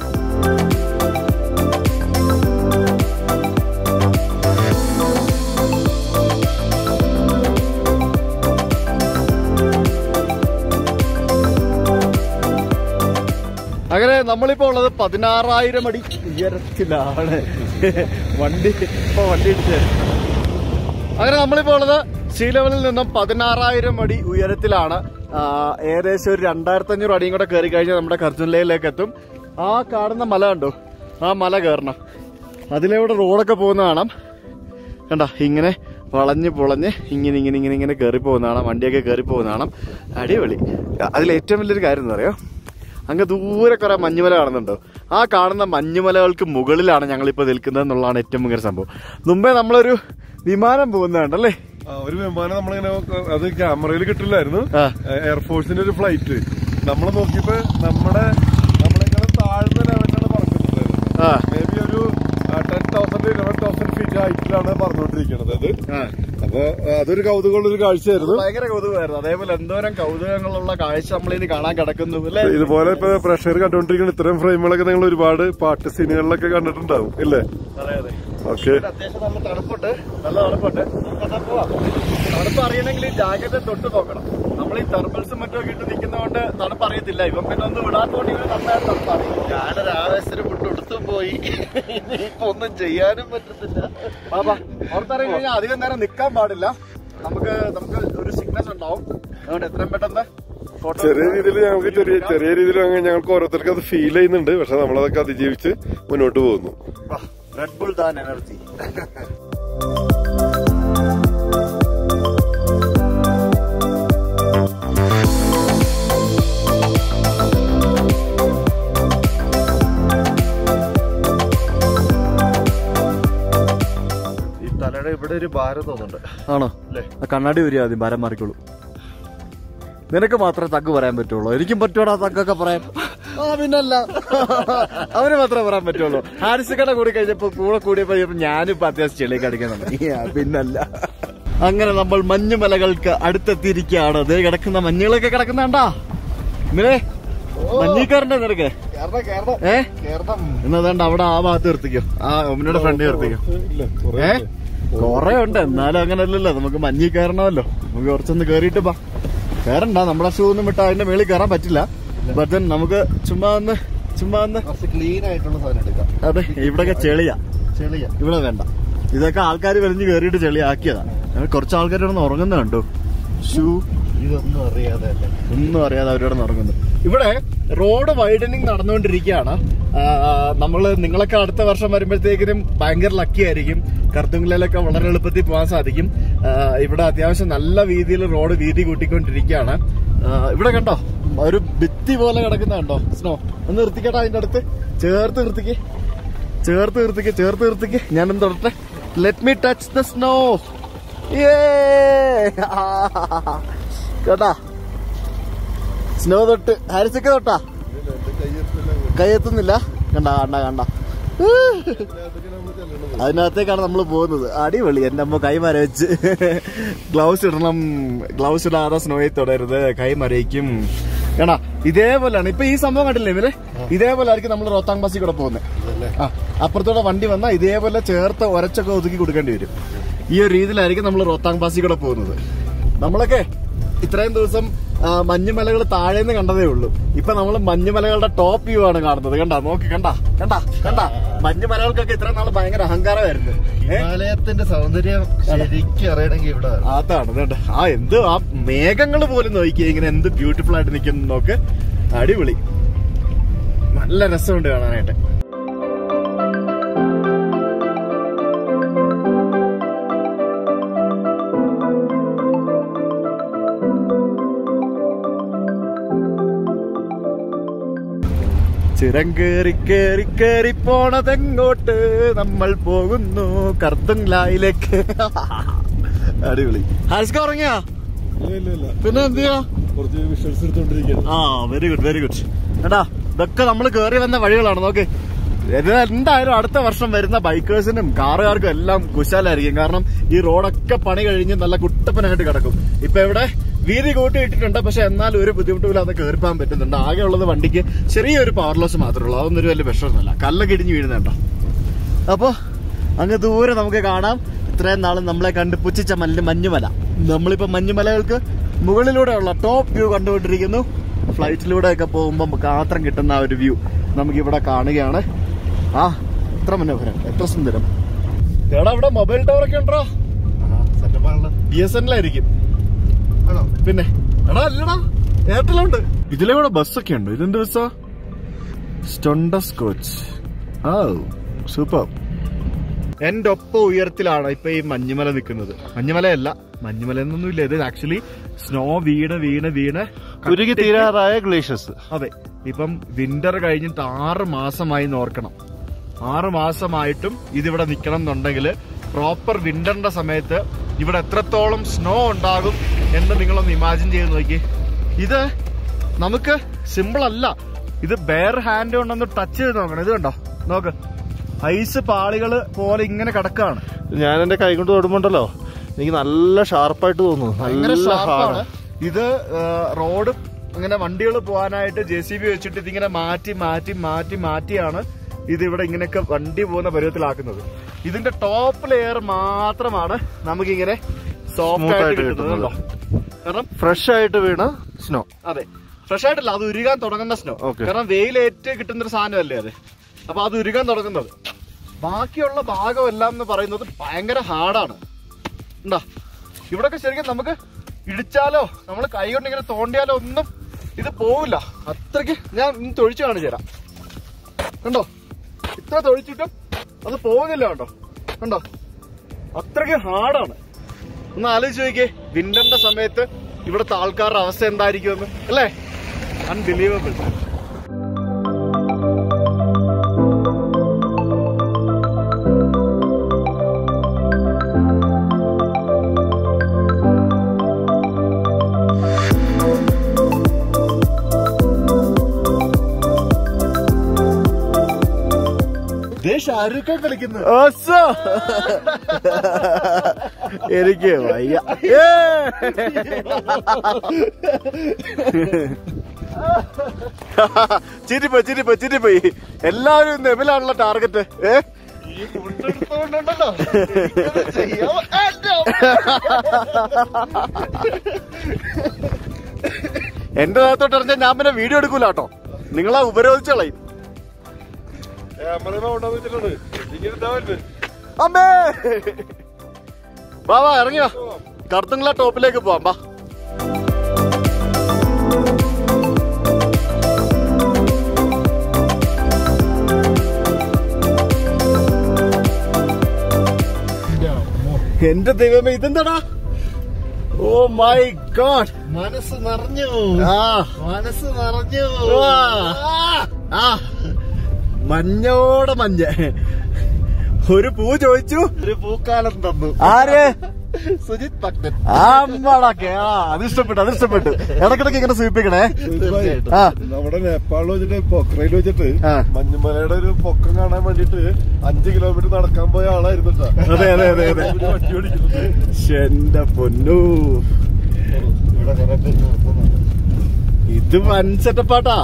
അങ്ങനെ നമ്മളിപ്പോ ഉള്ളത് പതിനാറായിരം അടി ഉയരത്തിലാണ്. വണ്ടി ഇപ്പൊ വണ്ടി ഇടിച്ച് അങ്ങനെ നമ്മളിപ്പോ ഉള്ളത് സീ ലെവലിൽ നിന്നും പതിനാറായിരം അടി ഉയരത്തിലാണ്. ഏകദേശം ഒരു രണ്ടായിരത്തി അഞ്ഞൂറ് അടിയും കൂടെ കയറി കഴിഞ്ഞാൽ നമ്മുടെ കർജുൻലയിലേക്ക് എത്തും. ആ കാണുന്ന മല കണ്ടോ, ആ മല കയറണം. അതിലൂടെ റോഡൊക്കെ പോകുന്ന കാണാം. കണ്ട ഇങ്ങനെ വളഞ്ഞ് പൊളഞ്ഞ് ഇങ്ങനെ ഇങ്ങനെ ഇങ്ങനെ ഇങ്ങനെ കയറി പോകുന്ന കാണാം. വണ്ടിയൊക്കെ കയറി പോകുന്ന കാണാം. അടിപൊളി. അതിലേറ്റവും വലിയൊരു കാര്യം എന്ന് പറയാം, അങ്ങ് ദൂരെ കുറെ മഞ്ഞുമല കാണുന്നുണ്ടോ? ആ കാണുന്ന മഞ്ഞുമലകൾക്ക് മുകളിലാണ് ഞങ്ങളിപ്പോ നിൽക്കുന്നത് എന്നുള്ളതാണ് ഏറ്റവും ഭയങ്കര സംഭവം. മുമ്പേ നമ്മളൊരു വിമാനം പോകുന്നുണ്ടല്ലേ?
ഒരു വിമാനം നമ്മളിങ്ങനെ അത് ക്യാമറയിൽ കിട്ടില്ലായിരുന്നു. എയർഫോഴ്സിന്റെ ഒരു ഫ്ലൈറ്റ് നമ്മൾ നോക്കിയപ്പോ നമ്മുടെ നമ്മളെങ്ങനെ താഴ്ന്ന ലെവലിലാണ് പറഞ്ഞിട്ടുണ്ടായിരുന്നത്. മേ ബി ഒരു ten thousand eleven thousand feet ഹൈറ്റിലാണ് പറഞ്ഞുകൊണ്ടിരിക്കുന്നത് അത്. അപ്പൊ അതൊരു കൗതുകമുള്ള ഒരു കാഴ്ചയായിരുന്നു.
ഭയങ്കര കൗതുകമായിരുന്നു. അതേപോലെ എന്തോരം കൗതുകങ്ങളുള്ള കാഴ്ച നമ്മളിനി കാണാൻ കിടക്കുന്നു അല്ലേ?
ഇതുപോലെ ഇപ്പൊ പ്രഷർ കണ്ടുകൊണ്ടിരിക്കുന്ന ഇത്തരം ഫ്രെയിമുകളൊക്കെ നിങ്ങൾ ഒരുപാട് പാട്ട് സീനുകളിലൊക്കെ കണ്ടിട്ടുണ്ടാവും ഇല്ലേ?
അതെ അതെ.
ഓക്കെ.
അത്യാവശ്യം നല്ല തണുപ്പുണ്ട്, നല്ല തണുപ്പുണ്ട്. തണുപ്പ് അറിയണമെങ്കിൽ ജാക്കറ്റ് തൊട്ട് നോക്കണം. നമ്മൾ ഈ തെർമൽസും മറ്റൊക്കെ ഇട്ട് നിൽക്കുന്നതുകൊണ്ട് തണുപ്പ് അറിയത്തില്ല. ഇവൻ പിന്നെ ഒന്ന് വിടാത്തോണ്ട് ഇവര് നന്നായിട്ട് തണുപ്പ് അറിയും.
ഞാനൊരു ആവേശത്തിന് വിട്ടെടുത്തും പോയി, ഒന്നും ചെയ്യാനും പറ്റത്തില്ല.
പുറത്തിറങ്ങി കഴിഞ്ഞാൽ അധികം നേരം നിൽക്കാൻ പാടില്ല. നമുക്ക് നമുക്ക് ഒരു സിഗ്നസ് ഉണ്ടാവും. അതുകൊണ്ട് എത്രയും പെട്ടെന്ന്
ചെറിയ രീതിയിൽ ഞങ്ങൾക്ക് ചെറിയ ചെറിയ രീതിയിൽ ഞങ്ങൾക്ക് ഓരോരുത്തർക്ക് അത് ഫീൽ ചെയ്യുന്നുണ്ട്. പക്ഷെ നമ്മളതൊക്കെ അതിജീവിച്ച് മുന്നോട്ട് പോകുന്നു.
Red Bull than energy.
ഈ തലയുടെ ഇവിടെ ഒരു ഭാരം തോന്നുന്നുണ്ട്.
ആണോ? കണ്ണാടി വരിക ആദ്യം ഭാരം മാറിക്കോളൂ. നിനക്ക് മാത്രമേ തഗ് പറയാൻ പറ്റുള്ളൂ. എനിക്കും പറ്റൂടാ തഗ്ഗൊക്കെ പറയാൻ. ആ പിന്നല്ല, അവന് മാത്രമേ പറയാൻ പറ്റുള്ളൂ. ഹാരിസിക്കട കൂടി കഴിഞ്ഞപ്പോ കൂടെ കൂടിയപ്പോ ഞാനിപ്പോ അത്യാവശ്യം ചെളി കടിക്കുന്നുണ്ട്. പിന്നല്ല. അങ്ങനെ നമ്മൾ മഞ്ഞുമലകൾക്ക് അടുത്തെത്തിയിരിക്കുകയാണ്. അതേ കിടക്കുന്ന മഞ്ഞുകളൊക്കെ കിടക്കുന്നുണ്ടാ ഇങ്ങനെ മഞ്ഞിക്കാരന്റെ നിനക്ക് ഏ എന്നതാണ്ട് അവിടെ ആ ഭാഗത്ത് നിർത്തിക്കോ. ആ ഒമിനോടെ ഫ്രണ്ട് നിർത്തിക്കോ. ഏ കൊറേ ഉണ്ട്, എന്നാലും അങ്ങനെ അല്ലല്ലോ. നമുക്ക് മഞ്ഞി കയറണമല്ലോ. നമുക്ക് കുറച്ചൊന്ന് കേറിയിട്ട് പാ. കയറണ്ട, നമ്മളെ ഷൂ ഒന്നും വിട്ടാ അതിന്റെ മേളിൽ കയറാൻ പറ്റില്ല. ബട്ട് നമുക്ക് ചുമ്മാ ഒന്ന് ചുമ്മാ ഒന്ന്
ക്ലീൻ ആയിട്ടുള്ള സാധനം എടുക്കാം.
അതെ, ഇവിടെയൊക്കെ ചെളിയാ.
ചെളിയാ
ഇവിടെ വേണ്ട. ഇതൊക്കെ ആൾക്കാർ വലിഞ്ഞ് കയറിയിട്ട് ചെളിയാക്കിയതാണ്. കുറച്ച് ആൾക്കാർ ഇവിടെ നിന്ന് ഉറങ്ങുന്ന കണ്ടു. ഷൂ
ഇതൊന്നും അറിയാതെ
ഒന്നും അറിയാതെ അവരോട് ഉറങ്ങുന്നു. ഇവിടെ റോഡ് വൈഡനിങ് നടന്നുകൊണ്ടിരിക്കുകയാണ്. നമ്മള് നിങ്ങളൊക്കെ അടുത്ത വർഷം വരുമ്പോഴത്തേക്കിനും ഭയങ്കര ലക്കി ആയിരിക്കും. കർത്തുങ്കലിലൊക്കെ വളരെ എളുപ്പത്തിൽ പോകാൻ സാധിക്കും. ഇവിടെ അത്യാവശ്യം നല്ല രീതിയിൽ റോഡ് വീതി കൂട്ടിക്കൊണ്ടിരിക്കുകയാണ്. ഇവിടെ കണ്ടോ ഒരു ഭിത്തി പോലെ കിടക്കുന്ന കണ്ടോ സ്നോ. ഒന്ന് നിർത്തിക്കട്ടെ, അതിന്റെ അടുത്ത് ചേർത്ത് നിർത്തിക്ക് ചേർത്ത് നിർത്തിക്ക് ചേർത്ത് നിർത്തിക്ക് ഞാനൊന്ന് തൊടട്ടെ. Let me touch the snow. കേട്ടാ സ്നോ തൊട്ട്. ഹാരിസൊക്കെ തൊട്ടാ കൈയെത്തുന്നില്ല. കണ്ട കണ്ട കണ്ട അതിനകത്തേക്കാണ് നമ്മൾ പോകുന്നത്. അടിപൊളി. എന്റെ അമ്മ കൈ മരവിച്ച്. ഗ്ലൗസ് ഇടണം. ഗ്ലൗസ് ഇടാതെ സ്നോയിൽ തൊടരുത്, കൈ മരയിക്കും. കേട്ടാ ഇതേപോലെയാണ് ഇപ്പൊ ഈ സംഭവം കണ്ടില്ലേ ഇവര്? ഇതേപോലെ ആയിരിക്കും നമ്മൾ റോത്താങ് പാസിൽ കൂടെ പോകുന്നത്. ആ അപ്പുറത്തൂടെ വണ്ടി വന്നാൽ ഇതേപോലെ ചേർത്ത് ഒരച്ചൊക്കെ ഒതുക്കി കൊടുക്കേണ്ടി വരും. ഈ ഒരു രീതിയിലായിരിക്കും നമ്മൾ റോത്താങ് പാസിൽ കൂടെ പോകുന്നത്. നമ്മളൊക്കെ ഇത്രയും ദിവസം മഞ്ഞുമലകൾ താഴേന്ന് കണ്ടതേ ഉള്ളൂ. ഇപ്പൊ നമ്മൾ മഞ്ഞുമലകളുടെ ടോപ്പ് വ്യൂ ആണ് കാണുന്നത്. കണ്ടാ നോക്കി കണ്ടാ കണ്ടാ കണ്ടാ മഞ്ഞുമലകൾക്കൊക്കെ ഇത്രയും നാൾ ഭയങ്കര അഹങ്കാരമായിരുന്നു.
ഹിമാലയത്തിന്റെ സൗന്ദര്യം ശരിക്കും അറിയണമെങ്കിൽ ഇവിടെ
അതാണ്. വേണ്ട ആ എന്ത് ആ മേഘങ്ങൾ പോലും നോക്കിയേ ഇങ്ങനെ എന്ത് ബ്യൂട്ടിഫുൾ ആയിട്ട് നിൽക്കുന്നു നോക്ക്. അടിപൊളി. നല്ല രസമുണ്ട് കാണാനായിട്ട്. ചുരം കേറി കേറി കേറി പോണതെങ്ങോട്ട് നമ്മൾ പോകുന്നു കർത്തുങ്ലായിലേക്ക്. അടിപൊളി. ഹാരിസ്ക ഉറങ്ങിയാ? പിന്നെ എന്ത് ചെയ്യാ?
കുറച്ച് വിഷ്വൽസ് എടുത്തോണ്ടിരിക്കുകയാണ്.
ആ വെരി ഗുഡ് വെരി ഗുഡ്. എടാ ഇതൊക്കെ നമ്മൾ കയറി വന്ന വഴികളാണ്. നോക്ക്, എന്തായാലും അടുത്ത വർഷം വരുന്ന ബൈക്കേഴ്സിനും കാറുകാർക്കും എല്ലാം കുശാലായിരിക്കും. കാരണം ഈ റോഡൊക്കെ പണി കഴിഞ്ഞ് നല്ല കുട്ടപ്പനായിട്ട് കിടക്കും. ഇപ്പൊ ഇവിടെ വീതി കൂട്ടി ഇട്ടിട്ടുണ്ട്, പക്ഷെ എന്നാലും ഒരു ബുദ്ധിമുട്ടില്ലാതെ കയറിപ്പാൻ പറ്റുന്നുണ്ട്. ആകെ ഉള്ളത് വണ്ടിക്ക് ചെറിയൊരു പവർ ലോസ് മാത്രമേ ഉള്ളൂ. അതൊന്നും ഒരു വലിയ വിഷമൊന്നുമല്ല. കല്ലൊക്കെ ഇടിഞ്ഞ് വീഴുന്നുണ്ടോ. അപ്പൊ അങ്ങ് ദൂരെ നമുക്ക് കാണാം ഇത്രയും നാളും നമ്മളെ കണ്ട് പുച്ഛിച്ച മല്ല മഞ്ഞുമല. നമ്മളിപ്പോ മഞ്ഞുമലകൾക്ക് മുകളിലൂടെയുള്ള ടോപ്പ് വ്യൂ കണ്ടുകൊണ്ടിരിക്കുന്നു. ഫ്ലൈറ്റിലൂടെ ഒക്കെ പോകുമ്പോൾ മാത്രം കിട്ടുന്ന ആ ഒരു വ്യൂ നമുക്കിവിടെ കാണുകയാണ്. ആ എത്ര മനോഹരം, എത്ര സുന്ദരം. എടാ ഇവിടെ മൊബൈൽ ടവർ ഒക്കെ ഉണ്ടോ? ബി എസ് എൻ ആയിരിക്കും.
ആണോ?
പിന്നെ എടാ അല്ലടാ എയർടെലുണ്ട്. ഇതിലെ കൂടെ ബസ്സൊക്കെ ഉണ്ട്. ഇതെന്ത് ബസ്സാ? സ്റ്റോണ്ടസ് കോച്ച്. ആ സൂപ്പർ. എന്റെ ഒപ്പം ഉയരത്തിലാണ് ഇപ്പൊ ഈ മഞ്ഞുമല നിൽക്കുന്നത്. മഞ്ഞുമലയല്ല, മഞ്ഞുമല എന്നൊന്നും ഇല്ല. ഇത് ആക്ച്വലി സ്നോ വീണ് വീണ് വീണ്
ഉരുകി തീരാറായ ഗ്ലേഷ്യസ്.
അതെ, ഇപ്പം വിന്റർ കഴിഞ്ഞിട്ട് ആറ് മാസമായി ഓർക്കണം. ആറ് മാസമായിട്ടും ഇതിവിടെ നിൽക്കണം എന്നുണ്ടെങ്കിൽ പ്രോപ്പർ വിന്ററിന്റെ സമയത്ത് ഇവിടെ എത്രത്തോളം സ്നോ ഉണ്ടാകും എന്ന് നിങ്ങളൊന്ന് ഇമാജിൻ ചെയ്ത് നോക്കി. ഇത് നമുക്ക് സിമ്പിൾ അല്ല. ഇത് ബെയർ ഹാൻഡ് കൊണ്ടൊന്ന് ടച്ച് ചെയ്ത് നോക്കണം. ഇത് കണ്ടോ, നോക്ക്, ഐസ് പാളികള് പോലെ ഇങ്ങനെ കിടക്കാണ്.
ഞാൻ എന്റെ കൈ കൊണ്ട് തൊടുമ്പോണ്ടല്ലോ എനിക്ക് നല്ല ഷാർപ്പായിട്ട് തോന്നുന്നു.
ഭയങ്കര ഷാർപ്പാണ്. ഇത് റോഡ് ഇങ്ങനെ വണ്ടികൾ പോകാനായിട്ട് ജെ സി ബി വെച്ചിട്ട് ഇതിങ്ങനെ മാറ്റി മാറ്റി മാറ്റി മാറ്റിയാണ് ഇത് ഇവിടെ ഇങ്ങനെയൊക്കെ വണ്ടി പോകുന്ന പരുവത്തിലാക്കുന്നത്. ഇതിന്റെ ടോപ്പ് ലെയർ മാത്രമാണ് നമുക്കിങ്ങനെ സോഫ്റ്റ് ആയിട്ട് കിട്ടുന്നത്. കാരണം
ഫ്രഷ് ആയിട്ട് വീണ സ്നോ.
അതെ, ഫ്രഷ് ആയിട്ടല്ല, അത് ഉരുകാൻ തുടങ്ങുന്ന സ്നോ. കാരണം വെയിലേറ്റ് കിട്ടുന്നൊരു സാധനമല്ലേ അത്. അപ്പൊ അത് ഉരുകാൻ തുടങ്ങുന്നത്. ബാക്കിയുള്ള ഭാഗം എല്ലാം എന്ന് പറയുന്നത് ഭയങ്കര ഹാർഡാണ്. ഉണ്ടാ ഇവിടൊക്കെ ശരിക്കും നമുക്ക് ഇടിച്ചാലോ നമ്മൾ കൈ കൊണ്ട് ഇങ്ങനെ തോണ്ടിയാലോ ഒന്നും ഇത് പോവില്ല. അത്രയ്ക്ക് ഞാൻ ഇന്ന് തൊഴിച്ചു കാണിച്ചു തരാം. കണ്ടോ, ഇത്ര തൊഴിച്ചിട്ടും അത് പോകുന്നില്ല. കണ്ടോ കണ്ടോ അത്രയ്ക്ക് ഹാർഡാണ്. ഒന്ന് ആലോചിച്ച് നോക്കിയേ, വിന്ററിന്റെ സമയത്ത് ഇവിടുത്തെ ആൾക്കാരുടെ അവസ്ഥ എന്തായിരിക്കുമെന്ന് അല്ലേ. അൺബിലീവബിൾ. ഷാരൂഖ് ഖാൻ കളിക്കുന്നു. എനിക്ക് വയ്യ. ചിരിപ്പോയി ചിരിപ്പോയി ചിരിപ്പോയി. എല്ലാവരും നെബിലാണല്ലോ ടാർഗറ്റ്. ഏ എന്റെ ഭാഗത്തോട്ട് ഇറങ്ങിയാൽ ഞാൻ പിന്നെ വീഡിയോ എടുക്കൂല കേട്ടോ. നിങ്ങളാ ഉപരോധിച്ച് കളയും. അമ്മേ വാ വാ ഇറങ്ങി വാ, കർത്തുങ്കള ടോപ്പിലേക്ക് പോവാം. വാ. എന്റെ ദൈവമേ, ഇതെന്താടാ? ഓ മൈ ഗോഡ്,
മനസ്സ് നിറഞ്ഞു.
ആ
മനസ്സ് നിറഞ്ഞു.
ആ മഞ്ഞോടെ മഞ്ഞ. ഒരു പൂ ചോദിച്ചു,
ഒരു പൂക്കാലം തന്നു.
ആര്?
സുജിത് ഭക്തൻ.
ആമ്മടക്കെ. ആ അത് ഇഷ്ടപ്പെട്ടു, അത് ഇഷ്ടപ്പെട്ടു. ഇടക്കിടക്ക് ഇങ്ങനെ സൂചിപ്പിക്കണേ. ആ
നമ്മുടെ നേപ്പാളിൽ വെച്ചിട്ട് പൊക്രയിൽ വെച്ചിട്ട് മഞ്ഞുമലയുടെ ഒരു പൊക്കം കാണാൻ വേണ്ടിട്ട് അഞ്ച് കിലോമീറ്റർ നടക്കാൻ പോയ ആളായിരുന്നു.
അതെ അതെ അതെ അതെ.
വണ്ടി ഓടിക്കുന്നത്.
എന്റെ പൊന്നു, ഇത് വൻ സെറ്റപ്പാട്ടാ.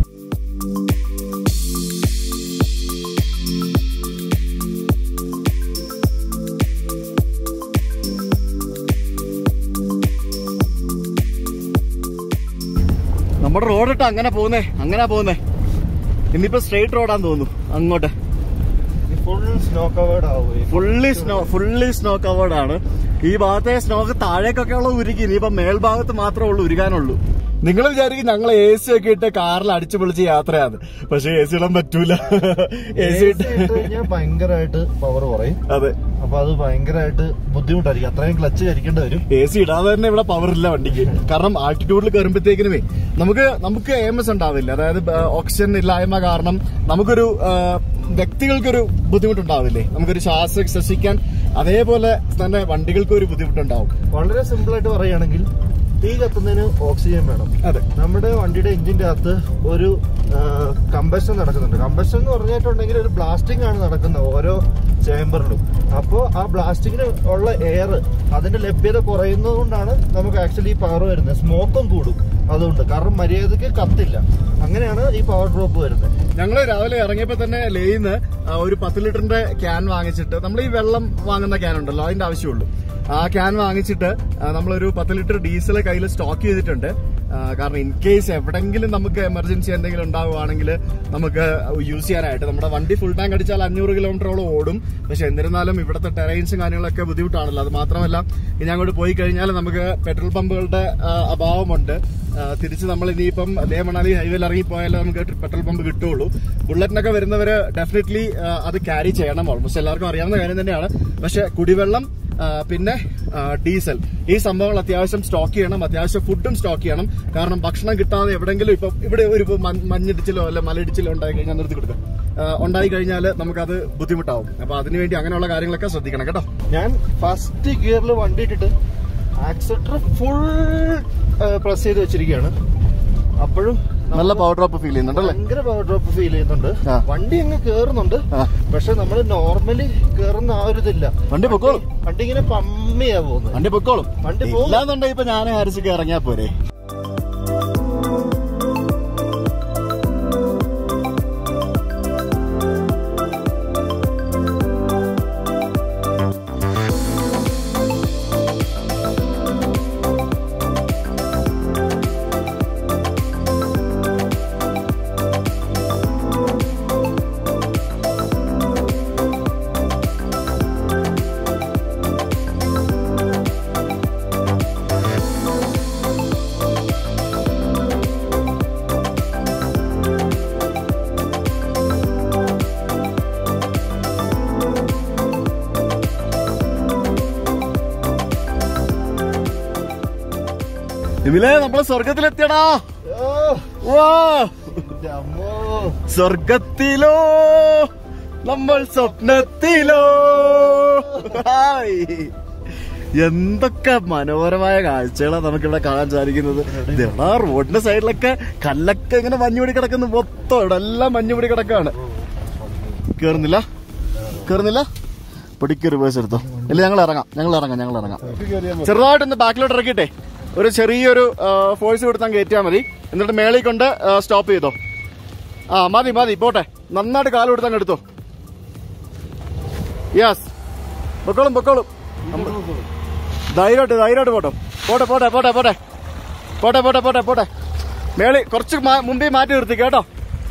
നമ്മുടെ റോഡ് ഇട്ട് അങ്ങനെ പോകുന്നേ, അങ്ങനെ പോകുന്നേ. ഇന്നിപ്പോ സ്ട്രെയിറ്റ് റോഡാന്ന് തോന്നുന്നു അങ്ങോട്ട്.
ഫുൾ സ്നോ കവേർഡ് ആവും.
Fully snow fully snow covered ആണ്. ഈ ഭാഗത്തെ സ്നോക്ക് താഴേക്കൊക്കെ ഉള്ള ഉരുക്കി. ഇനിയിപ്പോ മേൽഭാഗത്ത് മാത്രമേ ഉള്ളൂ ഉരുകാനുള്ളൂ. നിങ്ങൾ വിചാരിക്കും ഞങ്ങൾ എ സി ഒക്കെ ഇട്ട് കാറിൽ അടിച്ചു പൊളിച്ച് യാത്രയാണ്. പക്ഷെ എ സി ഇടാൻ പറ്റൂല. എ സി ഇട്ട്
കഴിഞ്ഞാൽ ഭയങ്കരമായിട്ട് പവർ കുറയും.
അതെ,
അപ്പൊ അത് ഭയങ്കരമായിട്ട് ബുദ്ധിമുട്ടായിരിക്കും. അത്രയും ക്ലച്ച് കരിക്കേണ്ടി വരും.
എ സി ഇടാതെ തന്നെ ഇവിടെ പവർ ഇല്ല വണ്ടിക്ക്. കാരണം ആൾട്ടിറ്റ്യൂഡിൽ കയറുമ്പോഴത്തേക്കിനുമേ നമുക്ക് നമുക്ക് എം എസ് ഉണ്ടാവില്ല. അതായത് ഓക്സിജൻ ഇല്ലായ്മ കാരണം നമുക്കൊരു വ്യക്തികൾക്കൊരു ബുദ്ധിമുട്ടുണ്ടാവില്ലേ, നമുക്കൊരു ശ്വാസം ശ്വസിക്കാൻ. അതേപോലെ തന്നെ വണ്ടികൾക്ക് ഒരു ബുദ്ധിമുട്ടുണ്ടാവും.
വളരെ സിമ്പിൾ ആയിട്ട് പറയുകയാണെങ്കിൽ തീ കത്തുന്നതിന് ഓക്സിജൻ വേണം.
അതെ,
നമ്മുടെ വണ്ടിയുടെ എഞ്ചിന്റെ അകത്ത് ഒരു കമ്പഷൻ നടക്കുന്നുണ്ട്. കമ്പഷൻ എന്ന് പറഞ്ഞിട്ടുണ്ടെങ്കിൽ ഒരു ബ്ലാസ്റ്റിംഗ് ആണ് നടക്കുന്നത് ഓരോ ചേംബറിലും. അപ്പോൾ ആ ബ്ലാസ്റ്റിങ്ങിന് ഉള്ള എയർ അതിന്റെ ലഭ്യത കുറയുന്നത് കൊണ്ടാണ് നമുക്ക് ആക്ച്വലി ഈ പവർ വരുന്നത്. സ്മോക്കും കൂടും അതുകൊണ്ട്, കാരണം മര്യാദക്ക് കത്തില്ല. അങ്ങനെയാണ് ഈ പവർ ഡ്രോപ്പ് വരുന്നത്.
ഞങ്ങള് രാവിലെ ഇറങ്ങിയപ്പോ തന്നെ ലേന്ന് ഒരു പത്ത് ലിറ്ററിന്റെ ക്യാൻ വാങ്ങിച്ചിട്ട്, നമ്മൾ ഈ വെള്ളം വാങ്ങുന്ന ക്യാൻ ഉണ്ടല്ലോ, അതിന്റെ ആവശ്യമുള്ളൂ. ആ ക്യാൻ വാങ്ങിച്ചിട്ട് നമ്മളൊരു പത്ത് ലിറ്റർ ഡീസൽ കയ്യിൽ സ്റ്റോക്ക് ചെയ്തിട്ടുണ്ട്. കാരണം ഇൻ കേസ് എവിടെങ്കിലും നമുക്ക് എമർജൻസി എന്തെങ്കിലും ഉണ്ടാവുകയാണെങ്കിൽ നമുക്ക് യൂസ് ചെയ്യാനായിട്ട്. നമ്മുടെ വണ്ടി ഫുൾ ടാങ്ക് അടിച്ചാൽ അഞ്ഞൂറ് കിലോമീറ്ററോളം ഓടും. പക്ഷെ എന്നിരുന്നാലും ഇവിടുത്തെ ടെറൈൻസും കാര്യങ്ങളൊക്കെ ബുദ്ധിമുട്ടാണല്ലോ. അത് മാത്രമല്ല, ഇനി അങ്ങോട്ട് പോയി കഴിഞ്ഞാൽ നമുക്ക് പെട്രോൾ പമ്പുകളുടെ അഭാവമുണ്ട്. തിരിച്ച് നമ്മൾ ഇനിയിപ്പം ലേ മണാലി ഹൈവേയിൽ ഇറങ്ങിപ്പോയാലേ നമുക്ക് പെട്രോൾ പമ്പ് കിട്ടുള്ളൂ. ബുള്ളറ്റിനൊക്കെ വരുന്നവര് ഡെഫിനറ്റ്ലി അത് ക്യാരി ചെയ്യണം. ഓൾമോസ്റ്റ് എല്ലാവർക്കും അറിയാവുന്ന കാര്യം തന്നെയാണ്. പക്ഷെ കുടിവെള്ളം, പിന്നെ ഡീസൽ, ഈ സംഭവങ്ങൾ അത്യാവശ്യം സ്റ്റോക്ക് ചെയ്യണം. അത്യാവശ്യം ഫുഡും സ്റ്റോക്ക് ചെയ്യണം. കാരണം ഭക്ഷണം കിട്ടാതെ എവിടെങ്കിലും ഇപ്പൊ ഇവിടെ ഒരു മഞ്ഞിടിച്ചിലോ അല്ലെ മലയിടിച്ചിലോ ഉണ്ടായി കഴിഞ്ഞാൽ നിർത്തി കൊടുക്കാം. ഉണ്ടായി കഴിഞ്ഞാൽ നമുക്കത് ബുദ്ധിമുട്ടാവും. അപ്പൊ അതിനുവേണ്ടി അങ്ങനെയുള്ള കാര്യങ്ങളൊക്കെ ശ്രദ്ധിക്കണം കേട്ടോ.
ഞാൻ ഫസ്റ്റ് ഗിയറിൽ വണ്ടി ഇട്ടിട്ട് ആക്സിലറേറ്റർ ഫുൾ പ്രസ് ചെയ്ത് വെച്ചിരിക്കുകയാണ്. അപ്പോഴും
നല്ല പവർ ഡ്രോപ്പ് ഫീൽ ചെയ്യുന്നുണ്ടല്ലേ?
ഭയങ്കര പവർ ഡ്രോപ്പ് ഫീൽ ചെയ്യുന്നുണ്ട്. വണ്ടി അങ്ങ് കേറുന്നുണ്ട്. പക്ഷെ നമ്മൾ നോർമലി കേറുന്ന ആ ഒരു ഇതില്ല.
വണ്ടി പൊക്കോളും.
വണ്ടി ഇങ്ങനെ പമ്മിയാ പോകുന്നത്.
വണ്ടി പൊക്കോളും.
വണ്ടി
ഇല്ലാന്നുണ്ടെങ്കിൽ ഇപ്പൊ ഞാൻ ഹാരിസൊക്കെ ഇറങ്ങിയാ പോരെ. ഇതിലെ നമ്മള് സ്വർഗത്തിലെത്തിയടാ. സ്വർഗത്തിലോ നമ്മൾ സ്വപ്നത്തിലോ. എന്തൊക്കെ മനോഹരമായ കാഴ്ചകളാണ് നമുക്കിവിടെ കാണാൻ സാധിക്കുന്നത്. ഇതെടാ റോഡിന്റെ സൈഡിലൊക്കെ കല്ലൊക്കെ ഇങ്ങനെ മഞ്ഞുപിടി കിടക്കുന്നു. മൊത്തം ഇവിടെ എല്ലാം മഞ്ഞുപിടി കിടക്കാണ്. കേറുന്നില്ല കേറുന്നില്ല പൊടിക്ക് റിവേഴ്സ് എടുത്തോ. ഇല്ല, ഞങ്ങൾ ഇറങ്ങാം ഞങ്ങൾ ഇറങ്ങാം ഞങ്ങൾ ഇറങ്ങാം ചെറുതായിട്ടൊന്ന് ബാക്കിലോട്ട് ഇറക്കിട്ടെ ഒരു ചെറിയൊരു ഫോഴ്സ് കൊടുത്താൽ കയറ്റിയാൽ മതി. എന്നിട്ട് മേളിൽ കൊണ്ട് സ്റ്റോപ്പ് ചെയ്തോ. ആ മതി മതി പോട്ടെ. നന്നായിട്ട് കാല് കൊടുത്താൽ എടുത്തോ. യെസ്, പൊക്കോളും പൊക്കോളും. ധൈര്യമായിട്ട് ധൈര്യമായിട്ട് പോട്ടോ. പോട്ടെ പോട്ടെ പോട്ടെ പോട്ടെ പോട്ടെ പോട്ടെ പോട്ടെ പോട്ടെ മേളി കുറച്ച് മുമ്പിൽ മാറ്റി നിർത്തി കേട്ടോ.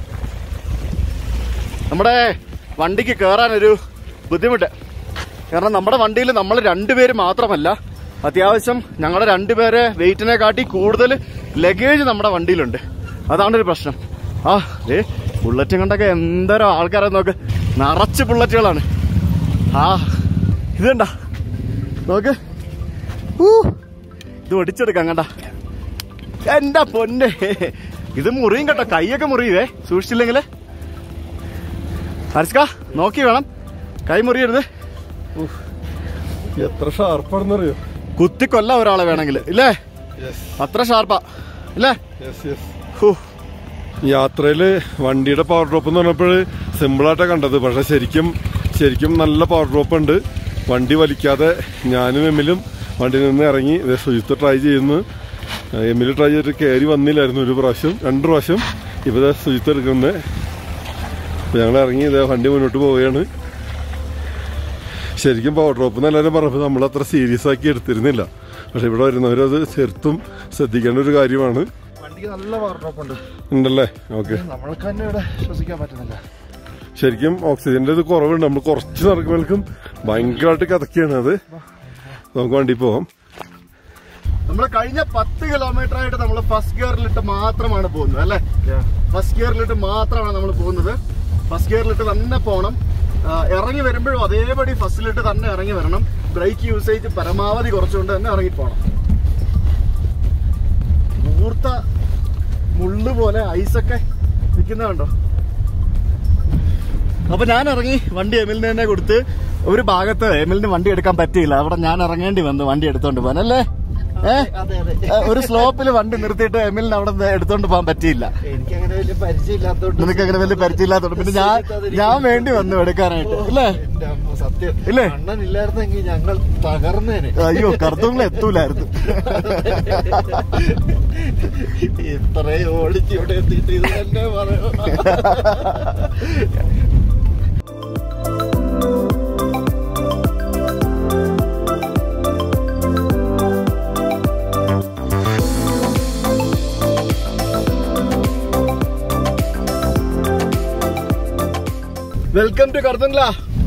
നമ്മുടെ വണ്ടിക്ക് കയറാനൊരു ബുദ്ധിമുട്ട്. കാരണം നമ്മുടെ വണ്ടിയിൽ നമ്മൾ രണ്ടുപേര് മാത്രമല്ല, അത്യാവശ്യം ഞങ്ങളുടെ രണ്ടുപേരെ വെയിറ്റിനെ കാട്ടി കൂടുതൽ ലഗേജ് നമ്മുടെ വണ്ടിയിലുണ്ട്. അതാണൊരു പ്രശ്നം. ആ ഏ ബുള്ളറ്റ് കണ്ടൊക്കെ എന്തോരോ ആൾക്കാരെ നോക്ക്, നിറച്ച് ബുള്ളറ്റുകളാണ്. ആ ഇതുണ്ട നോക്ക്, ഇത് ഒടിച്ചെടുക്കാം കണ്ട. എന്റെ പൊന്നെ, ഇത് മുറിയും കേട്ടോ, കൈയൊക്കെ മുറിയുവേ സൂക്ഷിച്ചില്ലെങ്കില്. ഹരിസ്ക നോക്കി വേണം, കൈ മുറിയരുത്.
എത്ര ഷാർപ്പാണെന്നറിയോ?
കുത്തിക്കൊല്ല ഒരാളെ വേണമെങ്കിൽ ഇല്ലേ, അത്ര ഷാർപ്പാ ഇല്ലേ.
യാത്രയില് വണ്ടിയുടെ പവർ ഡ്രോപ്പ് എന്ന് പറഞ്ഞപ്പോൾ സിമ്പിളായിട്ടാണ് കണ്ടത്. പക്ഷെ ശരിക്കും ശരിക്കും നല്ല പവർ ഡ്രോപ്പ് ഉണ്ട്. വണ്ടി വലിക്കാതെ ഞാനും എമ്മിലും വണ്ടിയിൽ നിന്ന് ഇറങ്ങി സുജിത്ത് ട്രൈ ചെയ്യുന്നു. എമ്മിൽ ട്രൈ ചെയ്തിട്ട് കയറി വന്നില്ലായിരുന്നു ഒരു പ്രാവശ്യം രണ്ട് പ്രാവശ്യം. ഇപ്പോൾ സുജിത്ത് എടുക്കുന്നത്. ഞങ്ങൾ ഇറങ്ങി ഇതേ വണ്ടി മുന്നോട്ട് പോവുകയാണ്. ശരിക്കും പവർ ഡ്രോപ്പ് എന്ന് എല്ലാവരും പറഞ്ഞപ്പോൾ നമ്മൾ അത്ര സീരിയസ് ആക്കി എടുത്തിരുന്നില്ല. പക്ഷെ ഇവിടെ വരുന്നവരത് ചെറുത്തും ശ്രദ്ധിക്കേണ്ട ഒരു കാര്യമാണ്.
വണ്ടിക്ക് നല്ല പവർ ഡ്രോപ്പ് ഉണ്ട്
ഉണ്ടല്ലേ? ഓക്കെ,
നമ്മൾക്ക് തന്നെ ഇവിടെ ശ്വസിക്കാൻ പറ്റുന്നില്ല.
ശരിക്കും ഓക്സിജന്റെ ഇത് കുറവുണ്ട്. നമ്മൾ കുറച്ച് നടക്കുമ്പോഴേക്കും ഭയങ്കരമായിട്ട് കഥക്കിയാണ്. അത് നമുക്ക് വണ്ടി പോവാം.
നമ്മൾ കഴിഞ്ഞ പത്ത് കിലോമീറ്റർ ആയിട്ട് നമ്മൾ ഫസ്റ്റ് ഗിയറിലിട്ട് മാത്രമാണ് പോകുന്നത് അല്ലെ. ഫസ്റ്റ് ഗിയറിലിട്ട് മാത്രമാണ് നമ്മൾ പോകുന്നത്. ഫസ്റ്റ് ഗിയറിലിട്ട് തന്നെ പോകണം. ഇറങ്ങി വരുമ്പോഴും അതേപടി ഫസ്റ്റിലിട്ട് തന്നെ ഇറങ്ങി വരണം. ബ്രേക്ക് യൂസേജ് പരമാവധി കുറച്ചുകൊണ്ട് തന്നെ ഇറങ്ങിപ്പോണം. മൂർത്ത മുള്ളു പോലെ ഐസൊക്കെ നിൽക്കുന്നതുണ്ടോ? അപ്പൊ ഞാൻ ഇറങ്ങി വണ്ടി എമിലിന് തന്നെ കൊടുത്ത്. ഒരു ഭാഗത്ത് എമിലിന് വണ്ടി എടുക്കാൻ പറ്റിയില്ല, അവിടെ ഞാൻ ഇറങ്ങേണ്ടി വന്നു വണ്ടി എടുത്തോണ്ട് പോകാൻ അല്ലേ. ഏഹ് ഒരു സ്ലോപ്പിൽ വണ്ടി നിർത്തിയിട്ട് എമിലിന് അവിടെ എടുത്തോണ്ട് പോകാൻ പറ്റിയില്ല.
എനിക്ക് അങ്ങനെ വലിയ പരിചയമില്ലാത്തോണ്ട്.
നിനക്ക് അങ്ങനെ വലിയ പരിചയമില്ലാത്തോണ്ട് പിന്നെ ഞാൻ ഞാൻ വേണ്ടി വന്നു എടുക്കാനായിട്ട് അല്ലേ?
സത്യം
ഇല്ലേ?
അണ്ണൻ ഇല്ലായിരുന്നെങ്കിൽ ഞങ്ങൾ തകർന്നേനെ.
അയ്യോ കർത്തൂങ്ങൾ എത്തൂലായിരുന്നു.
ഇത്രയും ഓടിച്ച് ഇവിടെ എത്തിയിട്ട് ഇത് തന്നെ പറയൂ.
Welcome to Khardungla.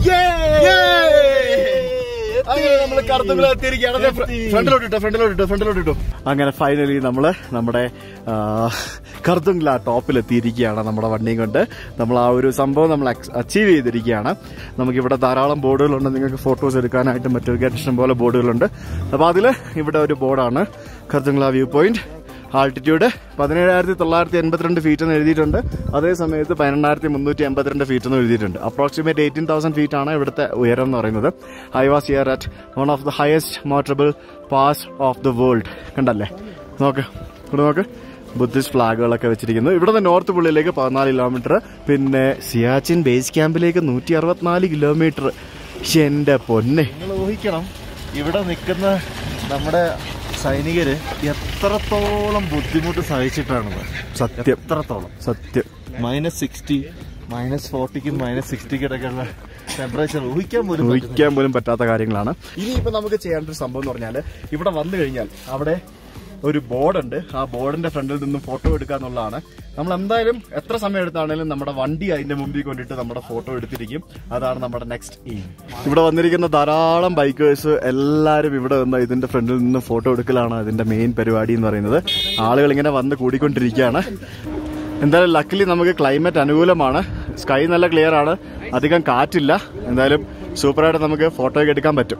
അങ്ങനെ നമ്മള് കർത്തുങ്ല എത്തിയിരിക്കുകയാണ്. ഫ്രണ്ടിലോട്ടിട്ടോ ഫ്രണ്ടിലോട്ടിട്ടോ ഫ്രണ്ടിലോട്ടിട്ടോ അങ്ങനെ ഫൈനലി നമ്മള് നമ്മുടെ കർത്തുങ്ല ടോപ്പിലെത്തിയിരിക്കുകയാണ്. നമ്മുടെ വണ്ടിയും കൊണ്ട് നമ്മൾ ആ ഒരു സംഭവം നമ്മൾ അച്ചീവ് ചെയ്തിരിക്കുകയാണ്. നമുക്കിവിടെ ധാരാളം ബോർഡുകളുണ്ട്. നിങ്ങൾക്ക് ഫോട്ടോസ് എടുക്കാനായിട്ട് മറ്റൊരു ഇഷ്ടം പോലെ ബോർഡുകളുണ്ട്. അപ്പൊ അതില് ഇവിടെ ഒരു ബോർഡാണ് കർത്തുങ്ല വ്യൂ പോയിന്റ്. ആൾട്ടിറ്റ്യൂഡ് പതിനേഴായിരത്തി തൊള്ളായിരത്തി എൺപത്തിരണ്ട് ഫീറ്റ് എന്ന് എഴുതിയിട്ടുണ്ട്. അതേ സമയത്ത് പതിനെണ്ണായിരത്തി മുന്നൂറ്റി എൺപത്തിരണ്ട് ഫീറ്റ് എന്ന് എഴുതിയിട്ടുണ്ട്. അപ്രോക്സിമേറ്റ് എയ്റ്റീൻ തൗസൻഡ് ഫീറ്റ് ആണ് ഇവിടുത്തെ ഉയരം എന്ന് പറയുന്നത്. I was here at one of the highest motorable pass of the world. കണ്ടല്ലേ? നോക്ക് ഇവിടെ നോക്ക്, ബുദ്ധിസ്റ്റ് ഫ്ലാഗുകളൊക്കെ വെച്ചിരിക്കുന്നു. ഇവിടുന്ന് നോർത്ത് പുള്ളിയിലേക്ക് പതിനാല് കിലോമീറ്റർ, പിന്നെ സിയാച്ചിൻ ബേസ് ക്യാമ്പിലേക്ക് നൂറ്റി അറുപത്തിനാല് കിലോമീറ്റർ. എന്റെ പൊന്നെ,
നിങ്ങൾ ഊഹിക്കണം ഇവിടെ നിൽക്കുന്ന നമ്മുടെ സൈനികര് എത്രത്തോളം ബുദ്ധിമുട്ട് സഹിച്ചിട്ടാണ്.
സത്യം,
എത്രത്തോളം
സത്യം.
മൈനസ് സിക്സ്റ്റി മൈനസ് ഫോർട്ടിക്കും മൈനസ് സിക്സ്റ്റിക്കൊക്കെയുള്ള ടെമ്പറേച്ചർ ഊഹിക്കാൻ പോലും
ഊഹിക്കാൻ പോലും പറ്റാത്ത കാര്യങ്ങളാണ്. ഇനിയിപ്പോ നമുക്ക് ചെയ്യേണ്ട ഒരു സംഭവം എന്ന് പറഞ്ഞാൽ, ഇവിടെ വന്നു കഴിഞ്ഞാൽ അവിടെ ഒരു ബോർഡുണ്ട്. ആ ബോർഡിന്റെ ഫ്രണ്ടിൽ നിന്നും ഫോട്ടോ എടുക്കുക എന്നുള്ളതാണ്. നമ്മൾ എന്തായാലും എത്ര സമയം എടുത്താണെങ്കിലും നമ്മുടെ വണ്ടി അതിന്റെ മുമ്പിൽ കൊണ്ടിട്ട് നമ്മുടെ ഫോട്ടോ എടുത്തിരിക്കും. അതാണ് നമ്മുടെ നെക്സ്റ്റ് എയിം. ഇവിടെ വന്നിരിക്കുന്ന ധാരാളം ബൈക്കേഴ്സ് എല്ലാവരും ഇവിടെ വന്ന് ഇതിന്റെ ഫ്രണ്ടിൽ നിന്ന് ഫോട്ടോ എടുക്കലാണ് ഇതിന്റെ മെയിൻ പരിപാടി എന്ന് പറയുന്നത്. ആളുകൾ ഇങ്ങനെ വന്ന് കൂടിക്കൊണ്ടിരിക്കുകയാണ്. എന്തായാലും ലക്കിലി നമുക്ക് ക്ലൈമറ്റ് അനുകൂലമാണ്. സ്കൈ നല്ല ക്ലിയർ ആണ്, അധികം കാറ്റില്ല. എന്തായാലും സൂപ്പറായിട്ട് നമുക്ക് ഫോട്ടോ ഒക്കെ എടുക്കാൻ പറ്റും.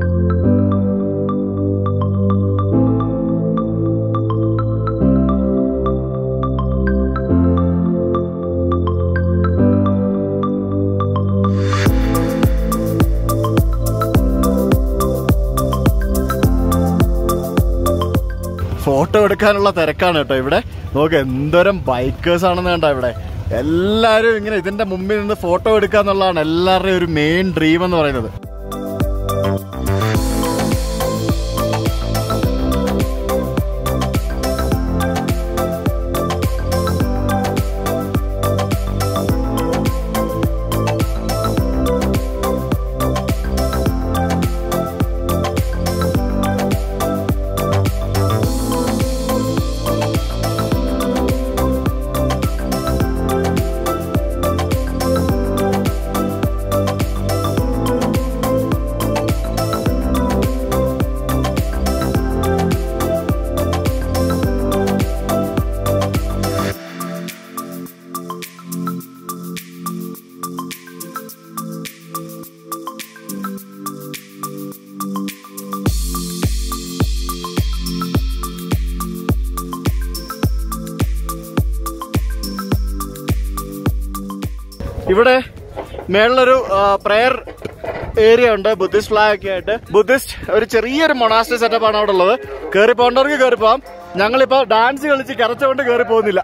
ഫോട്ടോ എടുക്കാനുള്ള തിരക്കാണ് കേട്ടോ ഇവിടെ. നോക്ക് എന്തോരം ബൈക്കേഴ്സ് ആണെന്ന് കണ്ടോ ഇവിടെ. എല്ലാവരും ഇങ്ങനെ ഇതിന്റെ മുമ്പിൽ നിന്ന് ഫോട്ടോ എടുക്കുക എന്നുള്ളതാണ് എല്ലാവരുടെയും ഒരു മെയിൻ ഡ്രീം എന്ന് പറയുന്നത്. ഇവിടെ മേളിലൊരു പ്രെയർ ഏരിയ ഉണ്ട്, ബുദ്ധിസ്റ്റ് ഫ്ലാഗ് ഒക്കെ ആയിട്ട്. ബുദ്ധിസ്റ്റ് ഒരു ചെറിയൊരു മൊണാസ്ട്രി സെറ്റപ്പ് ആണ് അവിടെ ഉള്ളത്. കയറി പോകേണ്ടവർക്ക് കയറി പോവാം. ഞങ്ങളിപ്പോ ഡാൻസ് കളിച്ച് കരച്ചുകൊണ്ട് കയറി പോകുന്നില്ല.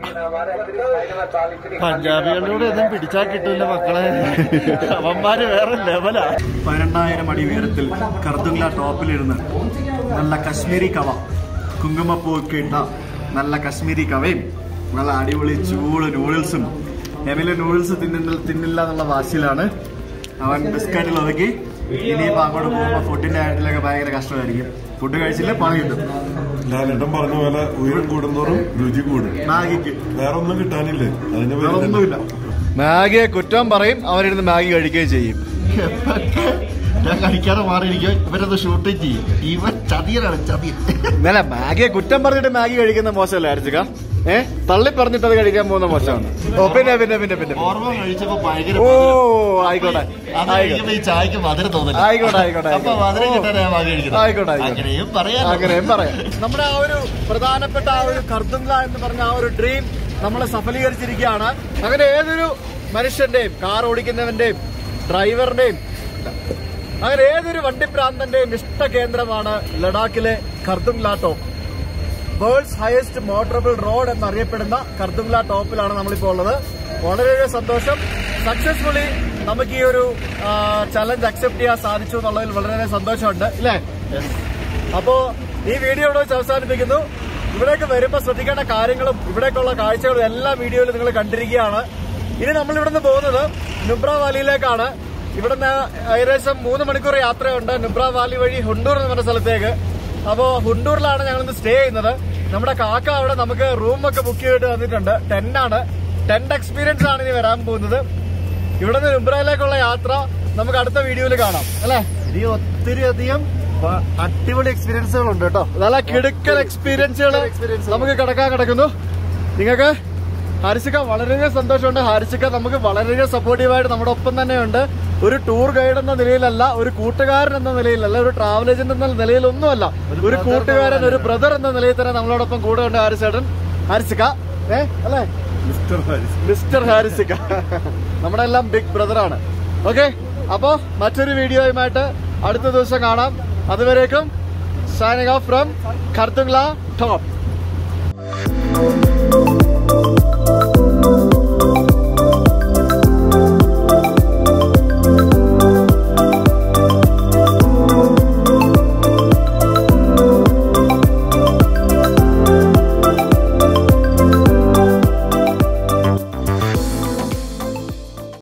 പഞ്ചാബികളിലൂടെ ഒന്നും പിടിച്ചാൽ കിട്ടില്ല മക്കളെ, അവന്മാര് വേറെ ലെവലാ.
പതിനെണ്ണായിരം അടി ഉയരത്തിൽ കർത്തുങ്ല ടോപ്പിലിരുന്ന് നല്ല കശ്മീരി കവ, കുങ്കുമപ്പൂ ഒക്കെ ഇട്ട നല്ല കശ്മീരി കവയും നല്ല അടിപൊളി ചൂട് നൂഡിൽസും. എമിലെ നൂഡിൽസ് തിന്നില്ല തിന്നില്ല എന്നുള്ള വാശിയിലാണ് അവൻ. ബിസ്ക്കറ്റിൽ ഒതുക്കി. ഇനിയിപ്പോ അങ്ങോട്ട് പോകുമ്പോ ഫുഡിന്റെ കാര്യത്തിലൊക്കെ ഭയങ്കര കഷ്ടമായിരിക്കും. ഫുഡ് കഴിച്ചില്ല പണി കിട്ടും.
ലാലേട്ടൻ പറഞ്ഞ പോലെ ഉയരം കൂടുന്നോറും രുചി കൂടും.
മാഗിക്ക്
വേറെ ഒന്നും കിട്ടാനില്ലേ, അതിന്റെ
ഒന്നുമില്ല. മാഗിയെ കുറ്റം പറയും, അവരിരുന്ന് മാഗി കഴിക്കുകയും ചെയ്യും.
ഞാൻ കഴിക്കാതെ മാറിയിരിക്കും, ഇവരത് ഷൂട്ടിങ് ചെയ്യും. ഇവൻ ചതിയനാണ്, ചതിയൻ.
ഇന്നലെ മാഗിയെ കുറ്റം പറഞ്ഞിട്ട് മാഗി കഴിക്കുന്ന മോശമല്ല ആയിരിച്ചുക. ഏഹ് തള്ളി പറഞ്ഞിട്ട് അത് കഴിക്കാൻ പോകുന്ന മോശമാണ്. ഓ പിന്നെ പിന്നെ പിന്നെ പിന്നെ
ഓർമ്മ കഴിച്ചപ്പോ ഭയങ്കര
ഓ ആയിക്കോട്ടെ
ഈ ചായക്ക് മധുരം തോന്നില്ല.
ആയിക്കോട്ടെ ആയിക്കോട്ടെ
അപ്പൊ മധുരം കിട്ടാൻ ആയിക്കോട്ടെ ആയിക്കോട്ടെ അങ്ങനെയും പറയാം,
അങ്ങനെയും പറയാം. നമ്മുടെ ആ ഒരു പ്രധാനപ്പെട്ട ആ ഒരു കർത്തുങ്ല എന്ന് പറഞ്ഞ ആ ഒരു ഡ്രീം നമ്മൾ സഫലീകരിച്ചിരിക്കുകയാണ്. അങ്ങനെ ഏതൊരു മനുഷ്യന്റെയും, കാർ ഓടിക്കുന്നവന്റെയും ഡ്രൈവറിന്റെയും അങ്ങനെ ഏതൊരു വണ്ടിപ്രാന്തന്റെയും ഇഷ്ട കേന്ദ്രമാണ് ലഡാക്കിലെ Khardungla top. World's highest motorable road എന്നറിയപ്പെടുന്ന ഖർദുങ്ല ടോപ്പിലാണ് നമ്മളിപ്പോൾ ഉള്ളത്. വളരെയേറെ സന്തോഷം. സക്സസ്ഫുള്ളി നമുക്ക് ഈ ഒരു ചലഞ്ച് അക്സെപ്റ്റ് ചെയ്യാൻ സാധിച്ചു എന്നുള്ളതിൽ വളരെയേറെ സന്തോഷമുണ്ട്, ഇല്ലേ? അപ്പോ ഈ വീഡിയോ ഇവിടെ വെച്ച് അവസാനിപ്പിക്കുന്നു. ഇവിടേക്ക് വരുമ്പോൾ ശ്രദ്ധിക്കേണ്ട കാര്യങ്ങളും ഇവിടേക്കുള്ള കാഴ്ചകളും എല്ലാ വീഡിയോയിലും നിങ്ങൾ കണ്ടിരിക്കുകയാണ്. ഇനി നമ്മൾ ഇവിടുന്ന് പോകുന്നത് നുബ്ര വാലിയിലേക്കാണ്. ഇവിടുന്ന് ഏകദേശം മൂന്ന് മണിക്കൂർ യാത്രയുണ്ട് നുബ്ര വാലി വഴി ഹുണ്ടൂർ എന്ന് പറഞ്ഞ സ്ഥലത്തേക്ക്. അപ്പോ ഹുണ്ടൂറിലാണ് ഞങ്ങളിന്ന് സ്റ്റേ ചെയ്യുന്നത്. നമ്മുടെ കാക്ക അവിടെ നമുക്ക് റൂമൊക്കെ ബുക്ക് ചെയ്തിട്ട് തന്നിട്ടുണ്ട്. ടെന്റാണ്, ടെന്റ് എക്സ്പീരിയൻസ് ആണ് ഇനി വരാൻ പോകുന്നത്. ഇവിടുന്ന് നുബ്രയിലേക്കുള്ള യാത്ര നമുക്ക് അടുത്ത വീഡിയോയിൽ കാണാം, അല്ലെ?
ഇനി ഒത്തിരി അധികം അടിപൊളി എക്സ്പീരിയൻസുകളുണ്ട് കേട്ടോ.
നല്ല കിടുക്കൽ എക്സ്പീരിയൻസുകൾ നമുക്ക് കിടക്കാൻ കിടക്കുന്നു. നിങ്ങൾക്ക് ഹാരിസിക്ക വളരെയധികം സന്തോഷമുണ്ട്. ഹാരിസിക്ക നമുക്ക് വളരെയധികം സപ്പോർട്ടീവായിട്ട് നമ്മുടെ ഒപ്പം തന്നെയുണ്ട്. ഒരു ടൂർ ഗൈഡ് എന്ന നിലയിലല്ല, ഒരു കൂട്ടുകാരൻ എന്ന നിലയിലല്ല, ഒരു ട്രാവൽ ഏജന്റ് എന്ന നിലയിലൊന്നുമല്ല, ഒരു കൂട്ടുകാരൻ, ഒരു ബ്രദർ എന്ന നിലയിൽ തന്നെ നമ്മളോടൊപ്പം കൂടെ ഉണ്ട് ഹാരിസേട്ടൻ. ഹാരിസിക്ക ഏ അല്ലേ?
മിസ്റ്റർ ഹാരിസ്
മിസ്റ്റർ ഹാരിസിക്ക നമ്മുടെ എല്ലാം ബിഗ് ബ്രദറാണ്. ഓക്കെ, അപ്പോ മറ്റൊരു വീഡിയോയുമായിട്ട് അടുത്ത ദിവസം കാണാം. അതുവരേക്കും signing off from Khardungla top.